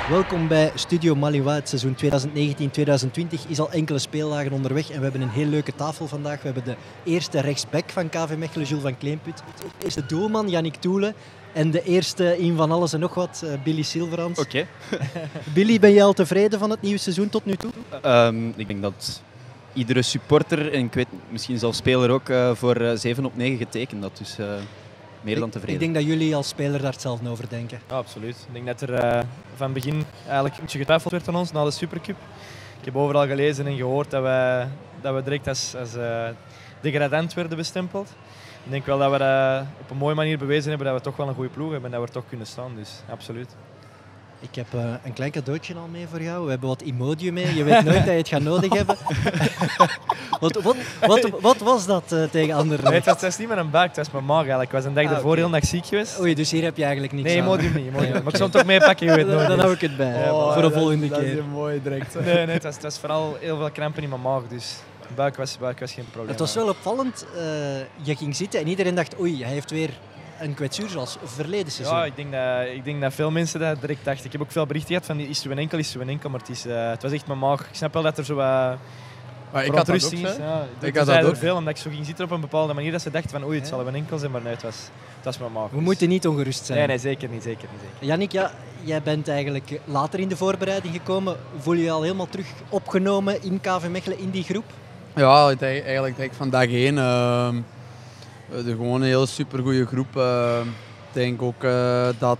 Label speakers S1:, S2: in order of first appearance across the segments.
S1: Welkom bij Studio Malinois. Het seizoen 2019-2020 is al enkele speeldagen onderweg en we hebben een heel leuke tafel vandaag. We hebben de eerste rechtsback van KV Mechelen, Jules van Kleemput. De eerste doelman, Yannick Toele. En de eerste in van alles en nog wat, Billy Silverans.
S2: Oké.
S1: Billy, ben je al tevreden van het nieuwe seizoen tot nu toe?
S2: Ik denk dat iedere supporter, en ik weet misschien zelfs speler ook, voor 7 op 9 getekend had. Dus meer dan tevreden.
S1: Ik denk dat jullie als speler daar hetzelfde over denken.
S3: Ja, absoluut. Ik denk dat er van het begin eigenlijk een beetje getwijfeld werd aan ons na de Supercup. Ik heb overal gelezen en gehoord dat we direct als degradant werden bestempeld. Ik denk wel dat we op een mooie manier bewezen hebben dat we toch wel een goede ploeg hebben en dat we er toch kunnen staan. Dus absoluut.
S1: Ik heb een klein cadeautje al mee voor jou. We hebben wat Imodium mee. Je weet nooit dat je het gaat nodig hebben. Wat was dat tegen anderen?
S3: Nee, het was niet met een buik, het was mijn maag eigenlijk. Ik was een dag ervoor heel dag ziek geweest.
S1: Oei, dus hier heb je eigenlijk niks
S3: Nee,
S1: aan.
S3: Imodium niet. Maar ik zal het toch meepakken, je weet nooit.
S1: Dan hou ik het bij, voor de volgende keer.
S4: Dat is een mooie direct.
S3: Nee, het was vooral heel veel krampen in mijn maag, dus buik was geen probleem.
S1: Het was wel opvallend. Je ging zitten en iedereen dacht, oei, hij heeft weer een kwetsuur zoals verleden seizoen.
S3: Ja, ik denk dat veel mensen dat direct dachten. Ik heb ook veel berichten gehad van is het een enkel, maar het was echt mijn maag. Ik snap wel dat er zo wat
S4: Ik had dat ook,
S3: is. Ja,
S4: ik
S3: had
S4: had dat ook.
S3: veel, omdat ik zo ging zitten op een bepaalde manier dat ze dachten van oei, het zal een enkel zijn, maar nee, het was mijn maag.
S1: We moeten niet ongerust zijn.
S3: Nee, zeker niet.
S1: Yannick, ja, jij bent eigenlijk later in de voorbereiding gekomen. Voel je je al helemaal terug opgenomen in KV Mechelen, in die groep?
S4: Ja, eigenlijk direct van dag 1. Gewoon een hele supergoeie groep. Ik denk ook dat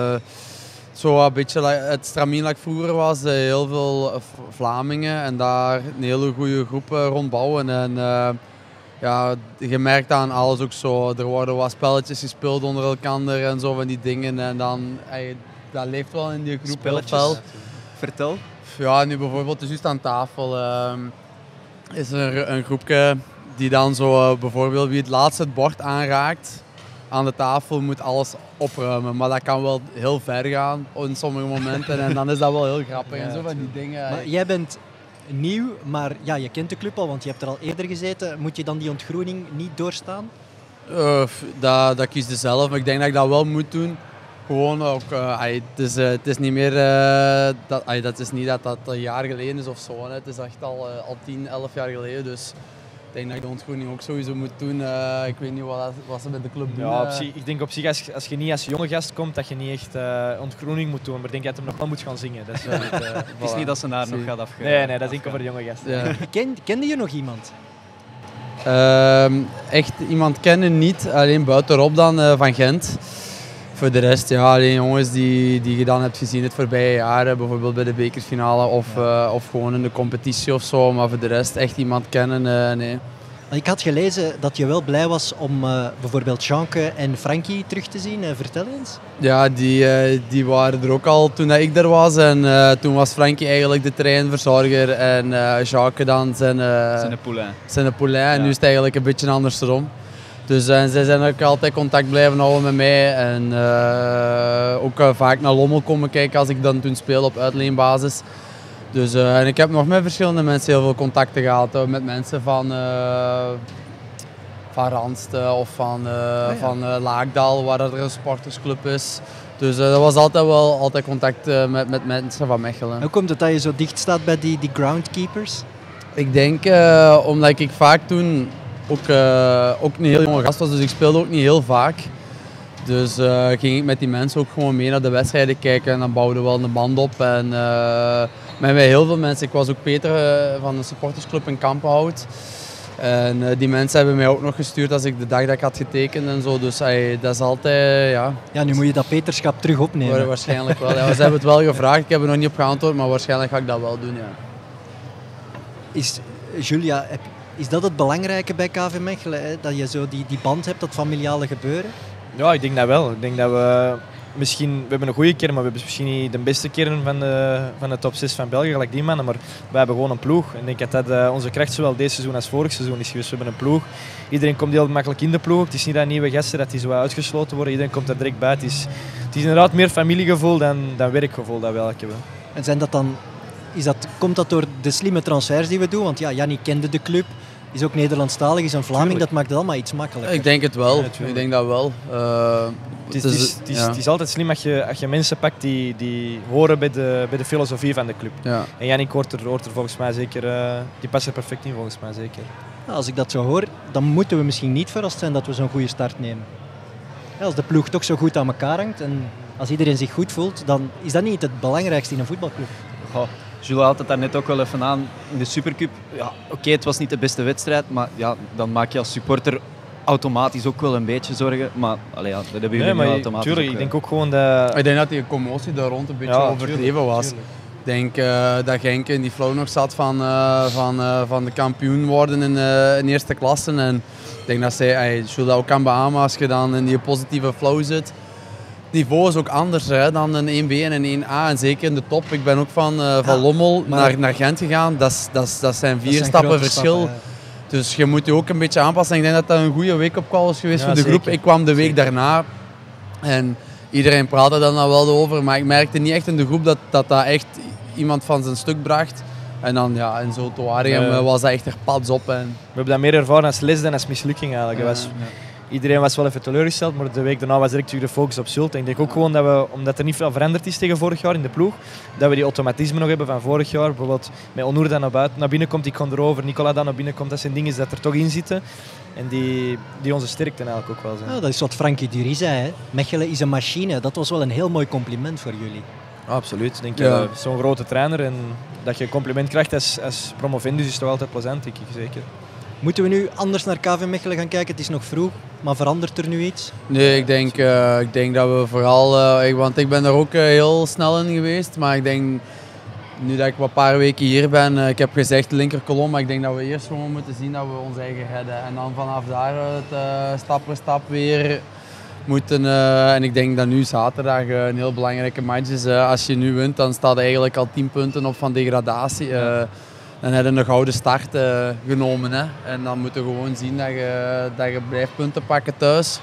S4: zo een beetje het stramien dat ik vroeger was. Heel veel Vlamingen en daar een hele goede groep rondbouwen. En ja, je merkt aan alles ook zo. Er worden wat spelletjes gespeeld onder elkaar en zo van die dingen. En dan, dat leeft wel in die groep heel fel.
S2: Vertel.
S4: Ja, nu bijvoorbeeld dus juist aan tafel is er een groepje die dan zo bijvoorbeeld wie het laatst het bord aanraakt aan de tafel moet alles opruimen. Maar dat kan wel heel ver gaan in sommige momenten en dan is dat wel heel grappig en zo van die dingen.
S1: Maar jij bent nieuw, maar ja, je kent de club al, want je hebt er al eerder gezeten. Moet je dan die ontgroening niet doorstaan?
S4: Dat kies je zelf, maar ik denk dat ik dat wel moet doen. Gewoon ook, het is niet meer, dat is niet dat een jaar geleden is of zo. Hè. Het is echt al 10, 11 jaar geleden. Dus ik denk dat ik de ontgroening ook sowieso moet doen. Ik weet niet wat ze met de club doen.
S3: Ja, ik denk op zich, als je niet als jonge gast komt, dat je niet echt ontgroening moet doen. Maar ik denk dat je nog wel moet gaan zingen. Dat is wel
S2: Het is niet dat ze naar nog gaat afgaan.
S3: Nee, dat is enkel voor de jonge gasten.
S4: Ja.
S1: Kende je nog iemand?
S4: Echt iemand kennen niet, alleen buitenop dan van Gent. Voor de rest, ja, alleen jongens die je dan hebt gezien het voorbije jaren, bijvoorbeeld bij de bekerfinale of gewoon in de competitie of zo. Maar voor de rest echt iemand kennen, nee.
S1: Ik had gelezen dat je wel blij was om bijvoorbeeld Jeanke en Frankie terug te zien. Vertel eens.
S4: Ja, die waren er ook al toen ik er was. En toen was Frankie eigenlijk de treinverzorger en Jacques dan zijn poulain. En nu is het eigenlijk een beetje andersom. Dus zij zijn ook altijd contact blijven houden met mij. En ook vaak naar Lommel komen kijken als ik dan toen speelde op uitleenbasis. Dus, en ik heb nog met verschillende mensen heel veel contacten gehad. Met mensen van Randst of van Laakdal, waar er een sportersclub is. Dus dat was altijd contact met mensen van Mechelen.
S1: Hoe komt het dat je zo dicht staat bij die groundkeepers?
S4: Ik denk omdat ik vaak toen ook een heel jonge gast was, dus ik speelde ook niet heel vaak. Dus ging ik met die mensen ook gewoon mee naar de wedstrijden kijken en dan bouwden we wel een band op. En met mij heel veel mensen, ik was ook Peter van de supportersclub in Kampenhout. En die mensen hebben mij ook nog gestuurd als ik de dag dat ik had getekend en zo. Dus dat is altijd, ja.
S1: Ja, nu moet je dat Peterschap terug opnemen.
S4: Waarschijnlijk wel. Ja, ze hebben het wel gevraagd, ik heb er nog niet op geantwoord, maar waarschijnlijk ga ik dat wel doen, ja.
S1: Julia, is dat het belangrijke bij KV Mechelen? Hè? Dat je zo die band hebt, dat familiale gebeuren?
S3: Ja, ik denk dat wel. Ik denk dat we hebben een goede kern, maar we hebben misschien niet de beste kern van de top 6 van België, gelijk die mannen. Maar wij hebben gewoon een ploeg. En ik denk dat onze kracht zowel deze seizoen als vorig seizoen is geweest. We hebben een ploeg. Iedereen komt heel makkelijk in de ploeg. Het is niet dat nieuwe gasten dat die zo uitgesloten worden. Iedereen komt er direct bij. Het is inderdaad meer familiegevoel dan werkgevoel dat we eigenlijk hebben.
S1: En zijn dat dan, komt dat door de slimme transfers die we doen? Want ja, Yannick kende de club. Is ook Nederlandstalig, is een Vlaming, dat maakt het allemaal iets makkelijker.
S4: Ik denk het wel.
S3: Ja,
S4: ik denk dat wel.
S3: Het is altijd slim als je mensen pakt die horen bij de filosofie van de club.
S4: Ja.
S3: En Yannick hoort er volgens mij zeker, die past er perfect in volgens mij zeker.
S1: Ja, als ik dat zo hoor, dan moeten we misschien niet verrast zijn dat we zo'n goede start nemen. Ja, als de ploeg toch zo goed aan elkaar hangt en als iedereen zich goed voelt, dan is dat niet het belangrijkste in een voetbalclub.
S2: Goh, Jules had het daar net ook wel even aan in de Supercup. Ja, oké, het was niet de beste wedstrijd, maar ja, dan maak je als supporter automatisch ook wel een beetje zorgen. Maar ja, dat hebben jullie nu automatisch
S3: tuurlijk,
S2: ook,
S3: ik denk ook gewoon dat...
S4: Ik denk dat die commotie daar rond een beetje overdreven was.
S3: Tuurlijk.
S4: Ik denk dat Genk in die flow nog zat van de kampioen worden in eerste klasse. En ik denk dat Jules dat ook kan beamen als je dan in die positieve flow zit. Het niveau is ook anders dan een 1B en een 1A. En zeker in de top. Ik ben ook van Lommel naar Gent gegaan. Dat zijn 4 stappen verschil.
S1: Stappen, ja.
S4: Dus je moet je ook een beetje aanpassen. Ik denk dat dat een goede wake-up call is geweest voor de groep.
S3: Zeker.
S4: Ik kwam de week daarna en iedereen praatte daar dan wel over. Maar ik merkte niet echt in de groep dat echt iemand van zijn stuk bracht. En dan in Zulte Waregem was dat echt er pads op. En...
S3: We hebben dat meer ervaren als les dan als mislukking eigenlijk. Iedereen was wel even teleurgesteld, maar de week daarna was direct terug de focus op Zulte. En ik denk ook gewoon dat we, omdat er niet veel veranderd is tegen vorig jaar in de ploeg, dat we die automatisme nog hebben van vorig jaar. Bijvoorbeeld met Onur dat naar binnen komt, ik kon erover, Nicola dat naar binnen komt. Dat zijn dingen dat er toch in zitten. En die onze sterkte eigenlijk ook wel zijn.
S1: Ja, dat is wat Frankie Dury zei. Hè. Mechelen is een machine. Dat was wel een heel mooi compliment voor jullie.
S3: Absoluut. Denk je, zo'n grote trainer en dat je een compliment krijgt als promovendus is toch altijd plezant, denk ik zeker.
S1: Moeten we nu anders naar KV Mechelen gaan kijken? Het is nog vroeg, maar verandert er nu iets?
S4: Nee, ik denk dat we vooral... want ik ben er ook heel snel in geweest. Maar ik denk, nu dat ik een paar weken hier ben, ik heb gezegd linkerkolom, maar ik denk dat we eerst gewoon moeten zien dat we ons eigen redden. En dan vanaf daaruit stap voor stap weer moeten... en ik denk dat nu zaterdag een heel belangrijke match is. Als je nu wint, dan staat er eigenlijk al 10 punten op van degradatie. Dan heb je een gouden start genomen. Hè. En dan moet je gewoon zien dat je blijft punten pakken thuis.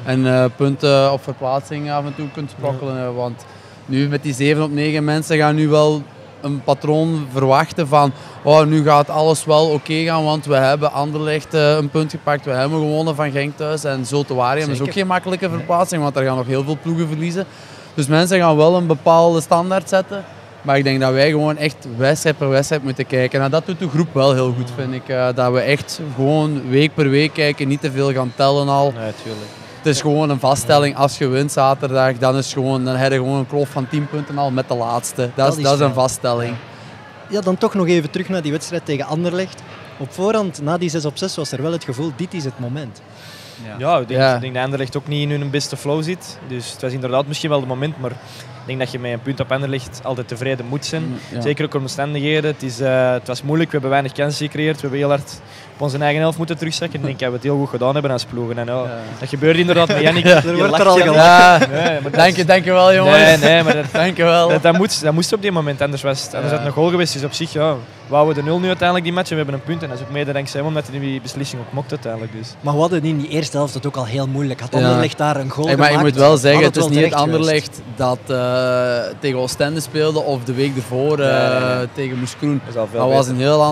S4: En punten op verplaatsing af en toe kunt sprokkelen. Want nu met die 7 op 9 mensen gaan nu wel een patroon verwachten van nu gaat alles wel oké gaan, want we hebben Anderlecht een punt gepakt. We hebben gewonnen van Genk thuis en Zulte Waregem is ook geen makkelijke verplaatsing, want er gaan nog heel veel ploegen verliezen. Dus mensen gaan wel een bepaalde standaard zetten. Maar ik denk dat wij gewoon echt wedstrijd per wedstrijd moeten kijken. En dat doet de groep wel heel goed, vind ik. Dat we echt gewoon week per week kijken, niet te veel gaan tellen al.
S3: Nee, tuurlijk.
S4: Het is gewoon een vaststelling. Als je wint zaterdag, dan heb je gewoon een kloof van 10 punten al met de laatste. Dat is een vaststelling.
S1: Ja, dan toch nog even terug naar die wedstrijd tegen Anderlecht. Op voorhand, na die 6 op 6, was er wel het gevoel, dit is het moment.
S3: Ja, ik denk dat Anderlecht ook niet in hun beste flow zit. Dus het was inderdaad misschien wel het moment, maar ik denk dat je met een punt op Anderlecht altijd tevreden moet zijn.
S4: Ja.
S3: Zeker ook om omstandigheden. Het was moeilijk, we hebben weinig kansen gecreëerd. We hebben heel hard op onze eigen helft moeten terugzakken. Ik denk dat we het heel goed gedaan hebben als ploegen. En dat gebeurt inderdaad met Yannick.
S1: Er wordt er al gelachen.
S4: Dank je wel, jongens.
S3: Nee, maar
S4: dank je wel.
S3: Dat moest op die moment, anders had het een goal geweest. Dus op zich, wouden we de 0 nu uiteindelijk die match en we hebben een punt. En dat is ook mede dankzij hem, omdat hij die beslissing ook mocht uiteindelijk. Dus.
S1: Maar we hadden in die eerste helft het ook al heel moeilijk. Had Anderlecht daar een goal gemaakt?
S4: Maar je moet wel zeggen, het is niet het
S1: Anderlecht
S4: Anderlecht dat tegen Oostende speelde of de week ervoor tegen Moeskroen. Dat was een heel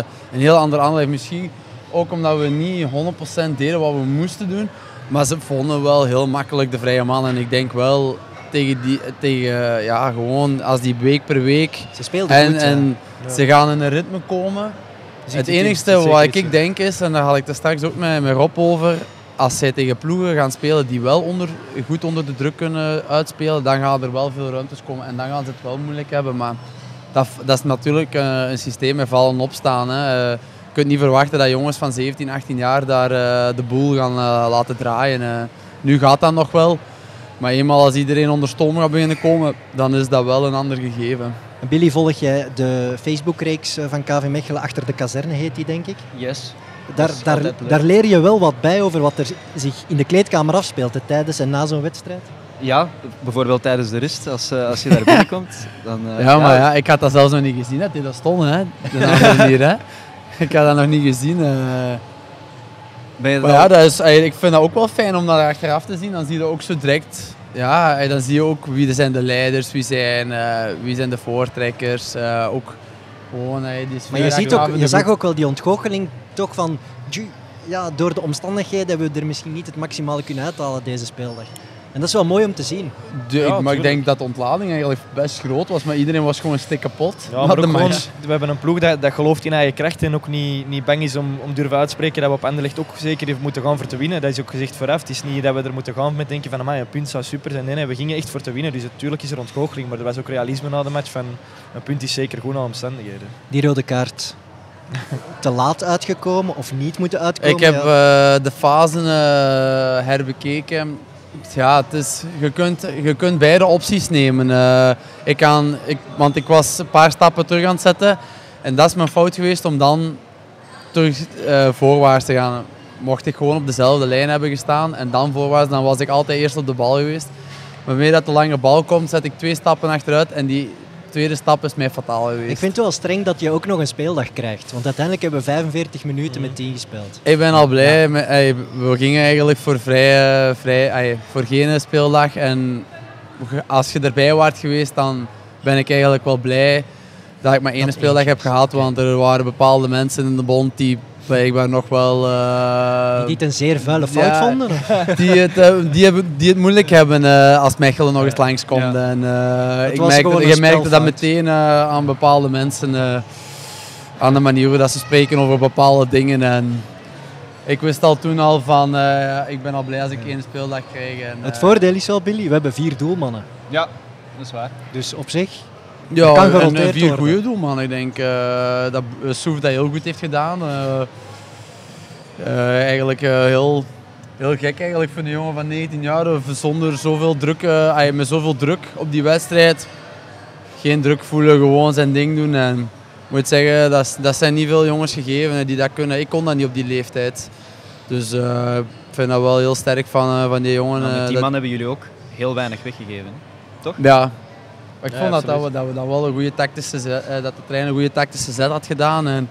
S4: ander Anderlecht. Misschien ook omdat we niet 100% deden wat we moesten doen. Maar ze vonden wel heel makkelijk de vrije man. En ik denk wel gewoon als die week per week.
S1: Ze speelden goed.
S4: En ze gaan in een ritme komen. Het enigste wat ik denk is, en daar had ik er straks ook met Rob over, als zij tegen ploegen gaan spelen die wel goed onder de druk kunnen uitspelen, dan gaan er wel veel ruimtes komen en dan gaan ze het wel moeilijk hebben. Maar dat is natuurlijk een systeem met vallen en opstaan. Hè. Je kunt niet verwachten dat jongens van 17, 18 jaar daar de boel gaan laten draaien. Nu gaat dat nog wel, maar eenmaal als iedereen onder stoom gaat beginnen komen, dan is dat wel een ander gegeven.
S1: Billy, volg jij de Facebookreeks van KV Mechelen Achter de Kazerne, heet die denk ik?
S2: Yes.
S1: Daar leer je wel wat bij over wat er zich in de kleedkamer afspeelt tijdens en na zo'n wedstrijd?
S2: Ja, bijvoorbeeld tijdens de rust, als je daar binnenkomt. Dan,
S4: maar ik had dat zelfs nog niet gezien, dat die daar stonden. Hè? De andere hier, hè? Ik had dat nog niet gezien. Ik vind dat ook wel fijn om dat achteraf te zien. Dan zie je ook zo direct... Ja, dan zie je ook wie zijn de leiders, wie zijn de voortrekkers. Ook gewoon,
S1: maar je zag ook wel die ontgoocheling toch van... door de omstandigheden hebben we er misschien niet het maximale kunnen uithalen deze speeldag. En dat is wel mooi om te zien.
S4: Maar ik denk dat de ontlading eigenlijk best groot was, maar iedereen was gewoon stik kapot.
S3: Ja, maar ook gewoon, we hebben een ploeg dat gelooft in eigen kracht en ook niet bang is om durven uitspreken dat we op Anderlecht ook zeker even moeten gaan voor te winnen. Dat is ook gezegd vooraf. Het is niet dat we er moeten gaan met denken van een punt zou super zijn. Nee, we gingen echt voor te winnen. Dus natuurlijk is er ontgoocheling, maar er was ook realisme na de match van een punt is zeker goed naar omstandigheden.
S1: Die rode kaart te laat uitgekomen of niet moeten uitkomen?
S4: Ik heb de fasen herbekeken. Ja, het is, je kunt beide opties nemen. Want ik was een paar stappen terug aan het zetten en dat is mijn fout geweest om dan terug voorwaarts te gaan. Mocht ik gewoon op dezelfde lijn hebben gestaan en dan voorwaarts, dan was ik altijd eerst op de bal geweest. Maar wanneer dat de lange bal komt, zet ik 2 stappen achteruit en die tweede stap is mij fataal geweest.
S1: Ik vind het wel streng dat je ook nog een speeldag krijgt. Want uiteindelijk hebben we 45 minuten met 10 gespeeld.
S4: Ik ben al blij. We gingen eigenlijk voor geen speeldag. En als je erbij waart geweest, dan ben ik eigenlijk wel blij dat ik maar 1 speeldag heb gehad. Want er waren bepaalde mensen in de bond die blijkbaar nog wel...
S1: die het een zeer vuile fout vonden?
S4: Die het moeilijk hebben als Mechelen nog eens langskomt. Ja. En, je merkte dat meteen aan bepaalde mensen, aan de manier hoe dat ze spreken over bepaalde dingen. En ik wist al toen al van, ik ben al blij als ik 1 speeldag krijg. En,
S1: het voordeel is wel, Billy, we hebben 4 doelmannen.
S2: Ja, dat is waar.
S1: Dus op zich...
S4: Ja, en 4 goede doelmannen. Ik denk dat Soef dat heel goed heeft gedaan. Eigenlijk heel gek eigenlijk voor een jongen van 19 jaar. Zonder zoveel druk, met zoveel druk op die wedstrijd. Geen druk voelen, gewoon zijn ding doen. En ik moet zeggen, dat zijn niet veel jongens gegeven die dat kunnen. Ik kon dat niet op die leeftijd. Dus ik vind dat wel heel sterk van die jongen.
S2: Met die man hebben jullie ook heel weinig weggegeven, toch?
S4: Ja. Maar ik vond dat we dat wel een goede tactische zet, dat de trein een goede tactische zet had gedaan. En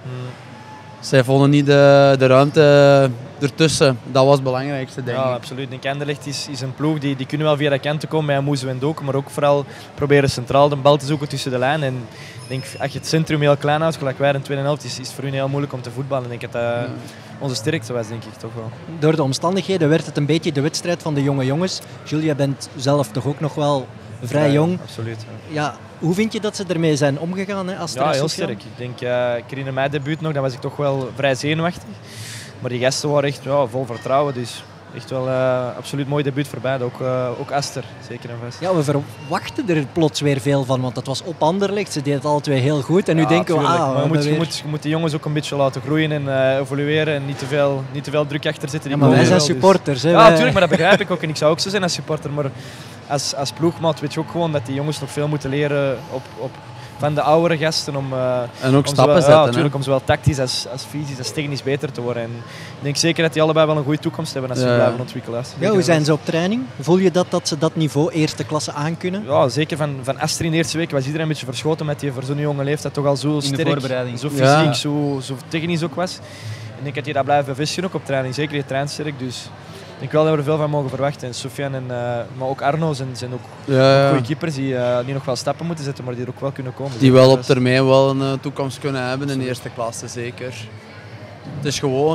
S4: zij vonden niet de ruimte ertussen. Dat was het belangrijkste, denk ik.
S3: Ja, absoluut. Ik denk Anderlecht is een ploeg die kunnen wel via de kanten komen met Amouzou en Doku, maar ook vooral proberen centraal de bal te zoeken tussen de lijn. En ik denk, als je het centrum heel klein houdt, gelijk wij in de tweede helft, is het voor hun heel moeilijk om te voetballen. Ik denk dat onze sterkte was, denk ik toch wel.
S1: Door de omstandigheden werd het een beetje de wedstrijd van de jonge jongens. Jules, jij bent zelf toch ook nog wel vrij jong.
S3: Absoluut.
S1: Ja, hoe vind je dat ze ermee zijn omgegaan? Hè, als
S3: heel sterk. Ik denk, ik herinner mijn debuut nog, dan was ik toch wel vrij zenuwachtig. Maar die gasten waren echt vol vertrouwen. Dus echt wel absoluut mooi debuut voor beide. Ook Aster, zeker en vast.
S1: Ja, we verwachten er plots weer veel van, want dat was op Anderlecht. Ze deden het alle 2 heel goed. En nu denken we,
S3: maar je moet de jongens ook een beetje laten groeien en evolueren en niet te veel druk achter zitten.
S1: Ja, maar wij zijn supporters.
S3: Dus... Ja, natuurlijk, maar dat begrijp ik ook. En ik zou ook zo zijn als supporter. Maar als ploegmaat weet je ook gewoon dat die jongens nog veel moeten leren van de oudere gasten
S4: en ook stappen zetten.
S3: Ja, natuurlijk, om zowel tactisch als fysisch als technisch beter te worden. En ik denk zeker dat die allebei wel een goede toekomst hebben als ze blijven ontwikkelen.
S1: Ja, hoe zijn ze op training? Voel je dat ze dat niveau eerste klasse aankunnen?
S3: Ja, zeker van Aster in de eerste week was iedereen een beetje verschoten met die voor zo'n jonge leeftijd toch al zo sterk, zo fysiek, zo technisch ook was. En ik denk dat hij dat blijft bevestigen ook op training. Zeker, je traint sterk, dus... Ik denk wel dat we er veel van mogen verwachten. En Sofiane maar ook Arno zijn ook goede keepers die nog wel stappen moeten zetten, maar die er ook wel kunnen komen.
S4: Die wel op termijn wel een toekomst kunnen hebben in de eerste klasse, zeker. Het is gewoon...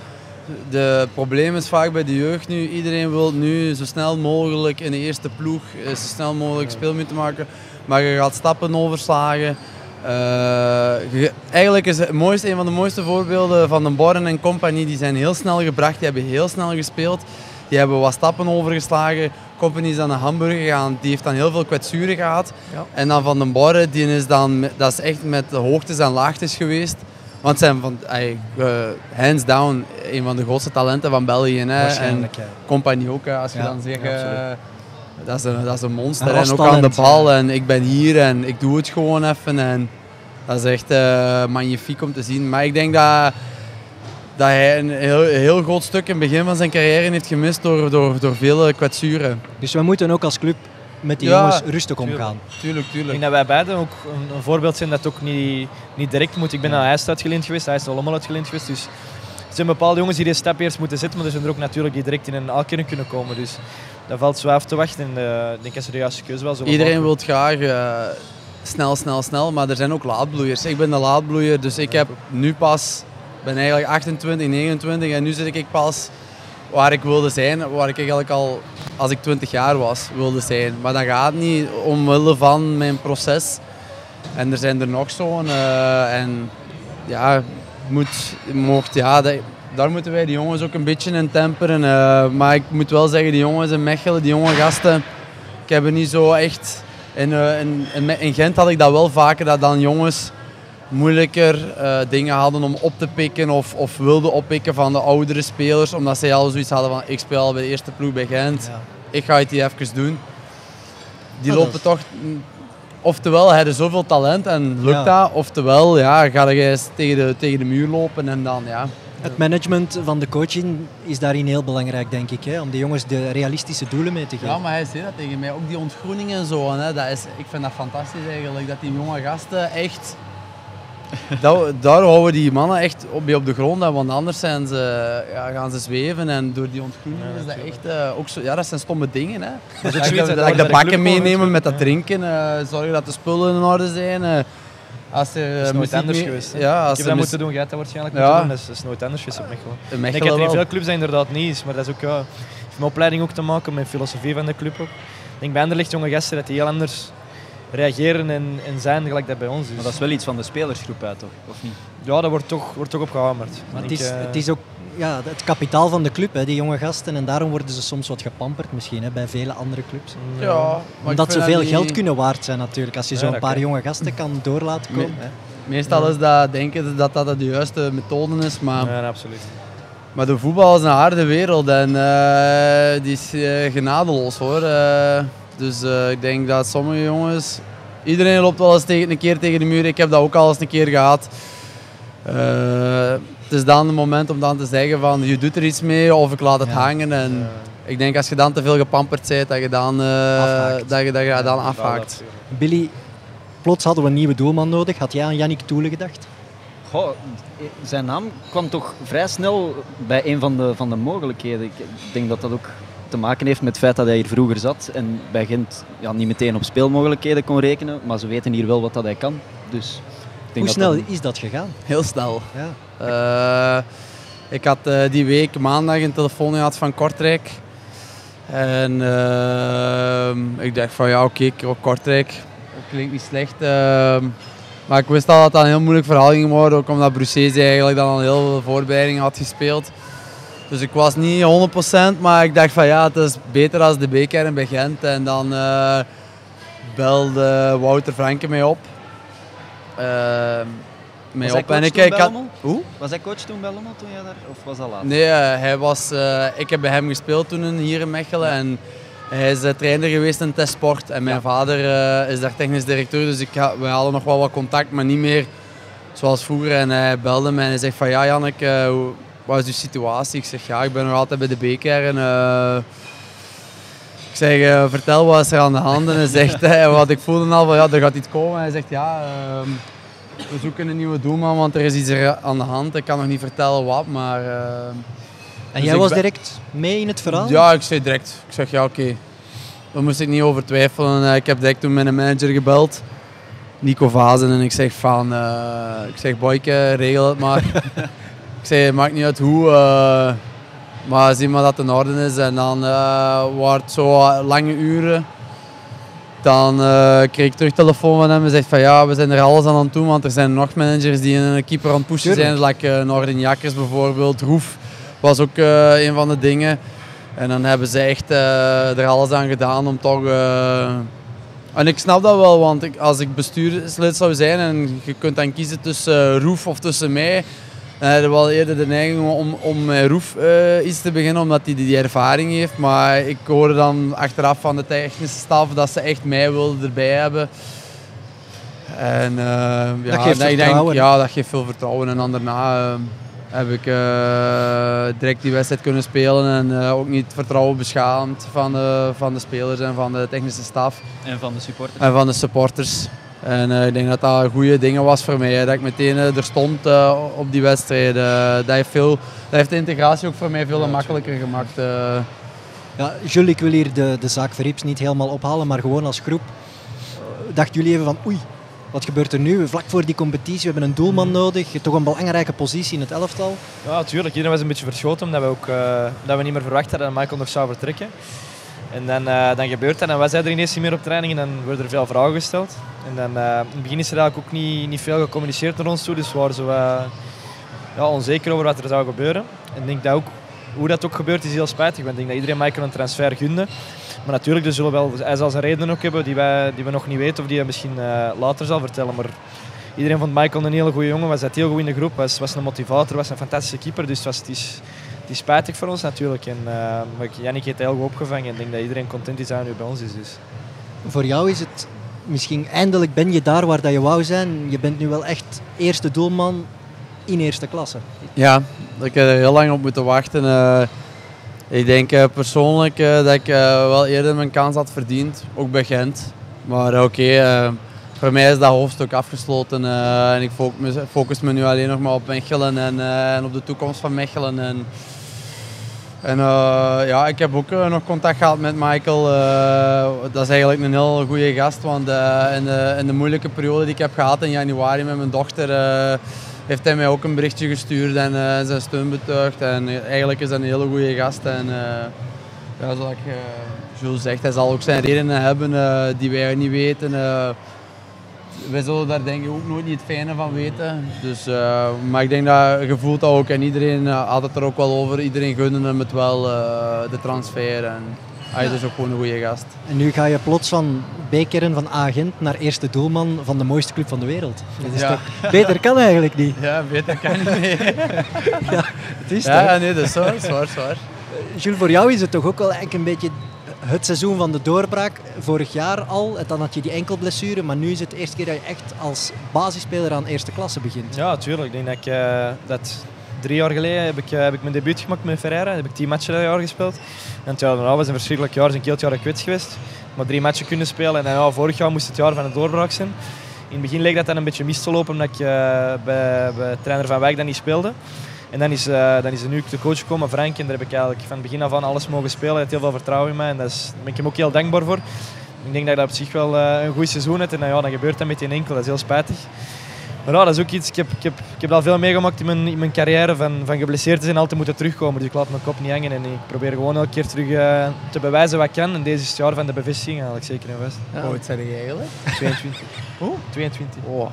S4: de probleem is vaak bij de jeugd nu. Iedereen wil nu zo snel mogelijk in de eerste ploeg zo snel mogelijk speelminuten maken. Maar je gaat stappen overslagen. Eigenlijk is het mooiste, een van de mooiste voorbeelden van de Borren en compagnie. Die zijn heel snel gebracht, die hebben heel snel gespeeld. Die hebben wat stappen overgeslagen. Compagnie is dan naar Hamburg gegaan, die heeft dan heel veel kwetsuren gehad. Ja. En dan Van den Borren, dat is echt met hoogtes en laagtes geweest. Want zijn hands down een van de grootste talenten van België. En compagnie ook, als je dan zegt... Dat is een monster en ook aan de bal en ik ben hier en ik doe het gewoon even en dat is echt magnifiek om te zien. Maar ik denk dat hij een heel groot stuk in het begin van zijn carrière heeft gemist door vele kwetsuren.
S1: Dus we moeten ook als club met die jongens rustig omgaan.
S4: Tuurlijk.
S3: Ik denk dat wij beiden ook een voorbeeld zijn dat het ook niet direct moet. Ik ben naar IJst uitgeleend geweest, hij is er allemaal uitgeleend geweest. Dus er zijn bepaalde jongens die deze stap eerst moeten zetten, maar er zijn er ook natuurlijk die direct in een A-kern kunnen komen. Dus dat valt zo af te wachten en ik denk dat ze de juiste keuze wel zullen
S4: Iedereen wil graag snel, maar er zijn ook laadbloeiers. Ik ben de laadbloeier, dus ik heb nu pas, ben eigenlijk 28, 29 en nu zit ik pas waar ik wilde zijn, waar ik eigenlijk al als ik 20 jaar was wilde zijn. Maar dat gaat niet omwille van mijn proces. En er zijn er nog zo'n. En ja, daar moeten wij die jongens ook een beetje in temperen. Maar ik moet wel zeggen, die jongens in Mechelen, die jonge gasten, ik heb er niet zo echt... In Gent had ik dat wel vaker, dat dan jongens moeilijker dingen hadden om op te pikken of wilden oppikken van de oudere spelers, omdat zij al zoiets hadden van ik speel al bij de eerste ploeg bij Gent, ik ga het hier even doen. Die lopen toch... Oftewel, hij heeft zoveel talent en lukt dat, oftewel ga je eens tegen de muur lopen en dan
S1: Het management van de coaching is daarin heel belangrijk, denk ik, hè? Om de jongens de realistische doelen mee te geven.
S4: Ja, maar hij zei dat tegen mij, ook die ontgroening en zo. Hè, ik vind dat fantastisch eigenlijk, dat die jonge gasten echt... daar houden die mannen echt op de grond, want anders gaan ze zweven en door die ontgroening is dat echt ook zo... Ja, dat zijn stomme dingen. Hè. Dat de bakken meenemen met dat drinken, zorgen dat de spullen in orde zijn.
S3: Dat is nooit anders geweest. Ja, ik heb dat moeten doen, jij hebt dat waarschijnlijk moeten doen. Dat is nooit anders geweest op Mechelen. Ik heb in veel clubs dat inderdaad niet is, maar dat is ook heeft mijn opleiding ook te maken met de filosofie van de club ook. Ik denk bij Anderlecht jonge gasten dat die heel anders reageren en zijn gelijk dat bij ons is.
S2: Maar dat is wel iets van de spelersgroep uit, toch? Of niet?
S3: Ja, dat wordt toch op gehamerd.
S1: Maar het is ook het kapitaal van de club, hè, die jonge gasten. En daarom worden ze soms wat gepamperd misschien, hè, bij vele andere clubs.
S4: Ja,
S1: omdat ze veel geld kunnen waard zijn natuurlijk, als je zo'n paar jonge gasten kan doorlaten komen.
S4: Meestal is dat denken dat de juiste methode is, maar...
S3: Ja, absoluut.
S4: Maar de voetbal is een harde wereld en die is genadeloos hoor. Dus ik denk dat sommige jongens... Iedereen loopt wel eens een keer tegen de muur. Ik heb dat ook al eens een keer gehad. Het is dan het moment om dan te zeggen van je doet er iets mee of ik laat het hangen. En ik denk als je dan te veel gepamperd bent, dat je dan afhaakt.
S1: Billy, plots hadden we een nieuwe doelman nodig. Had jij aan Yannick Toele gedacht?
S2: Goh, zijn naam kwam toch vrij snel bij een van de mogelijkheden. Ik denk dat dat ook te maken heeft met het feit dat hij hier vroeger zat en bij Gent niet meteen op speelmogelijkheden kon rekenen, maar ze weten hier wel wat dat hij kan. Dus
S1: hoe snel is dat gegaan?
S4: Heel snel. Ja. Ik had die week maandag een telefoon gehad van Kortrijk. En ik dacht van oké, Kortrijk, dat klinkt niet slecht. Maar ik wist al dat dat een heel moeilijk verhaal ging worden, ook omdat Brucese eigenlijk dan al heel veel voorbereidingen had gespeeld. Dus ik was niet 100%, maar ik dacht van het is beter als de B-kern bij Gent. En dan belde Wouter Franke mij op.
S2: Was hij coach toen bij Lommel? Hoe? Was hij coach toen bij Lommel toen jij daar, of was dat later?
S4: Nee, ik heb bij hem gespeeld toen hier in Mechelen en hij is trainer geweest in Testsport. En mijn vader is daar technisch directeur, dus we hadden nog wel wat contact, maar niet meer zoals vroeger. En hij belde me en hij zegt van Jannik, wat is de situatie? Ik zeg ik ben nog altijd bij de B-kern. Ik zeg, vertel wat is er aan de hand? En hij zegt, wat ik voelde al van er gaat iets komen. En hij zegt we zoeken een nieuwe doelman, want er is iets aan de hand. Ik kan nog niet vertellen wat, maar...
S1: En jij was direct mee in het verhaal?
S4: Ja, ik zei direct. Ik zeg oké. Daar moest ik niet over twijfelen. Ik heb direct toen met een manager gebeld, Nico Vazen, en ik zeg van... Boyke, regel het maar. Ik zei, het maakt niet uit hoe, maar zie maar dat het in orde is. En dan wordt het zo lange uren. Dan kreeg ik terug telefoon van hem en zegt van we zijn er alles aan het doen, want er zijn nog managers die een keeper aan het pushen zijn. Like Norden Jakkers bijvoorbeeld, Roef was ook een van de dingen. En dan hebben ze echt er alles aan gedaan om toch... En ik snap dat wel, want als ik bestuurslid zou zijn en je kunt dan kiezen tussen Roef of tussen mij, dan heb je wel eerder de neiging om met Roef iets te beginnen, omdat hij die ervaring heeft. Maar ik hoorde dan achteraf van de technische staf dat ze echt mij wilden erbij hebben. En
S1: dat geeft vertrouwen.
S4: Dat geeft veel vertrouwen. En dan daarna heb ik direct die wedstrijd kunnen spelen en ook niet het vertrouwen beschaamd van de spelers en van de technische staf.
S2: En van de supporters.
S4: En van de supporters. En ik denk dat dat goede dingen was voor mij, dat ik meteen er stond op die wedstrijd. Dat heeft de integratie ook voor mij veel makkelijker gemaakt.
S1: Jules, ik wil hier de zaak Verrips niet helemaal ophalen, maar gewoon als groep. Dachten jullie even van Wat gebeurt er nu? Vlak voor die competitie, we hebben een doelman nodig. Toch een belangrijke positie in het elftal.
S3: Ja, natuurlijk. Iedereen was een beetje verschoten omdat we, dat we niet meer verwacht hadden dat Michael nog zou vertrekken. En dan gebeurt dat. En was hij er ineens niet meer op training en dan worden er veel vragen gesteld. En dan, in het begin is er eigenlijk ook niet veel gecommuniceerd naar ons toe. Dus we waren zo onzeker over wat er zou gebeuren. En ik denk dat ook, hoe dat ook gebeurt is heel spijtig. Want ik denk dat iedereen Michael een transfer gunde. Maar natuurlijk, hij zal zijn redenen ook hebben die we nog niet weten of die hij misschien later zal vertellen. Maar iedereen vond Michael een hele goede jongen, was heel goed in de groep, was een motivator, was een fantastische keeper. Dus het is spijtig voor ons natuurlijk. En Yannick heeft heel goed opgevangen en ik denk dat iedereen content is dat hij nu bij ons is. Dus.
S1: Voor jou is het misschien eindelijk ben je daar waar dat je wou zijn. Je bent nu wel echt eerste doelman in eerste klasse.
S4: Ja, ik heb er heel lang op moeten wachten. Ik denk persoonlijk dat ik wel eerder mijn kans had verdiend, ook bij Gent. Maar oké, voor mij is dat hoofdstuk afgesloten en ik focus me nu alleen nog maar op Mechelen en op de toekomst van Mechelen. En ik heb ook nog contact gehad met Michael. Dat is eigenlijk een heel goede gast, want in de moeilijke periode die ik heb gehad in januari met mijn dochter, heeft hij mij ook een berichtje gestuurd en zijn steun betuigd. En eigenlijk is dat een hele goede gast. En zoals Jules zegt, hij zal ook zijn redenen hebben die wij niet weten. Wij zullen daar denk ik ook nooit niet het fijne van weten. Dus, maar ik denk dat je voelt dat ook en iedereen had het er ook wel over. Iedereen gunde hem het wel, de transfer. En hij is dus ook gewoon een goede gast.
S1: En nu ga je plots van B-kern van Agent naar eerste doelman van de mooiste club van de wereld. Dat is toch, beter kan eigenlijk niet.
S4: Ja, beter kan niet. Nee.
S1: Ja, het is
S4: ja, nee, dat is zwaar.
S1: Jules, voor jou is het toch ook wel eigenlijk een beetje het seizoen van de doorbraak. Vorig jaar al, dan had je die enkelblessure, maar nu is het de eerste keer dat je echt als basisspeler aan eerste klasse begint.
S3: Ja, natuurlijk. Ik denk dat 3 jaar geleden heb ik mijn debuut gemaakt met Ferreira. Heb ik 10 matchen dat jaar gespeeld. En het jaar daarna was een verschrikkelijk jaar, een keeltjaar kwets geweest. Maar 3 matchen kunnen spelen en vorig jaar moest het jaar van de doorbraak zijn. In het begin leek dat een beetje mis te lopen omdat ik bij trainer Van Wijk dat niet speelde. En dan is er nu de coach gekomen, Frank, en daar heb ik eigenlijk van begin af aan alles mogen spelen. Hij heeft heel veel vertrouwen in mij en daar ben ik hem ook heel dankbaar voor. Ik denk dat ik op zich wel een goed seizoen heb en dan gebeurt dat met die enkel, dat is heel spijtig. Maar ja, dat is ook iets, ik heb al veel meegemaakt in mijn carrière, van geblesseerd te zijn en altijd moeten terugkomen. Dus ik laat mijn kop niet hangen en ik probeer gewoon elke keer terug te bewijzen wat ik kan. En deze is het jaar van de bevestiging eigenlijk, zeker en vast.
S4: Hoe oud zijn jij eigenlijk?
S3: 22. Hoe? 22.
S4: Oh.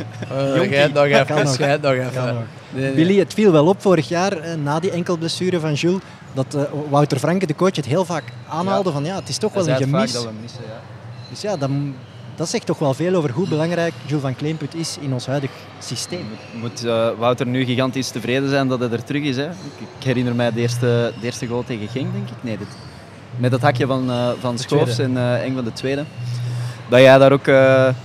S4: Jij nog even. Nee.
S1: Billy, het viel wel op vorig jaar, na die enkelblessure van Jules, dat Wouter Franke, de coach, het heel vaak aanhaalde van het is toch wel een gemis.
S2: Dat we missen, ja.
S1: Dus ja, dat zegt toch wel veel over hoe belangrijk Jules van Kleemput is in ons huidig systeem.
S2: Moet Wouter nu gigantisch tevreden zijn dat hij er terug is. Hè? Ik herinner mij de eerste goal tegen Genk, denk ik. Nee, met dat hakje van Schoofs en Eng van de tweede. Dat jij daar ook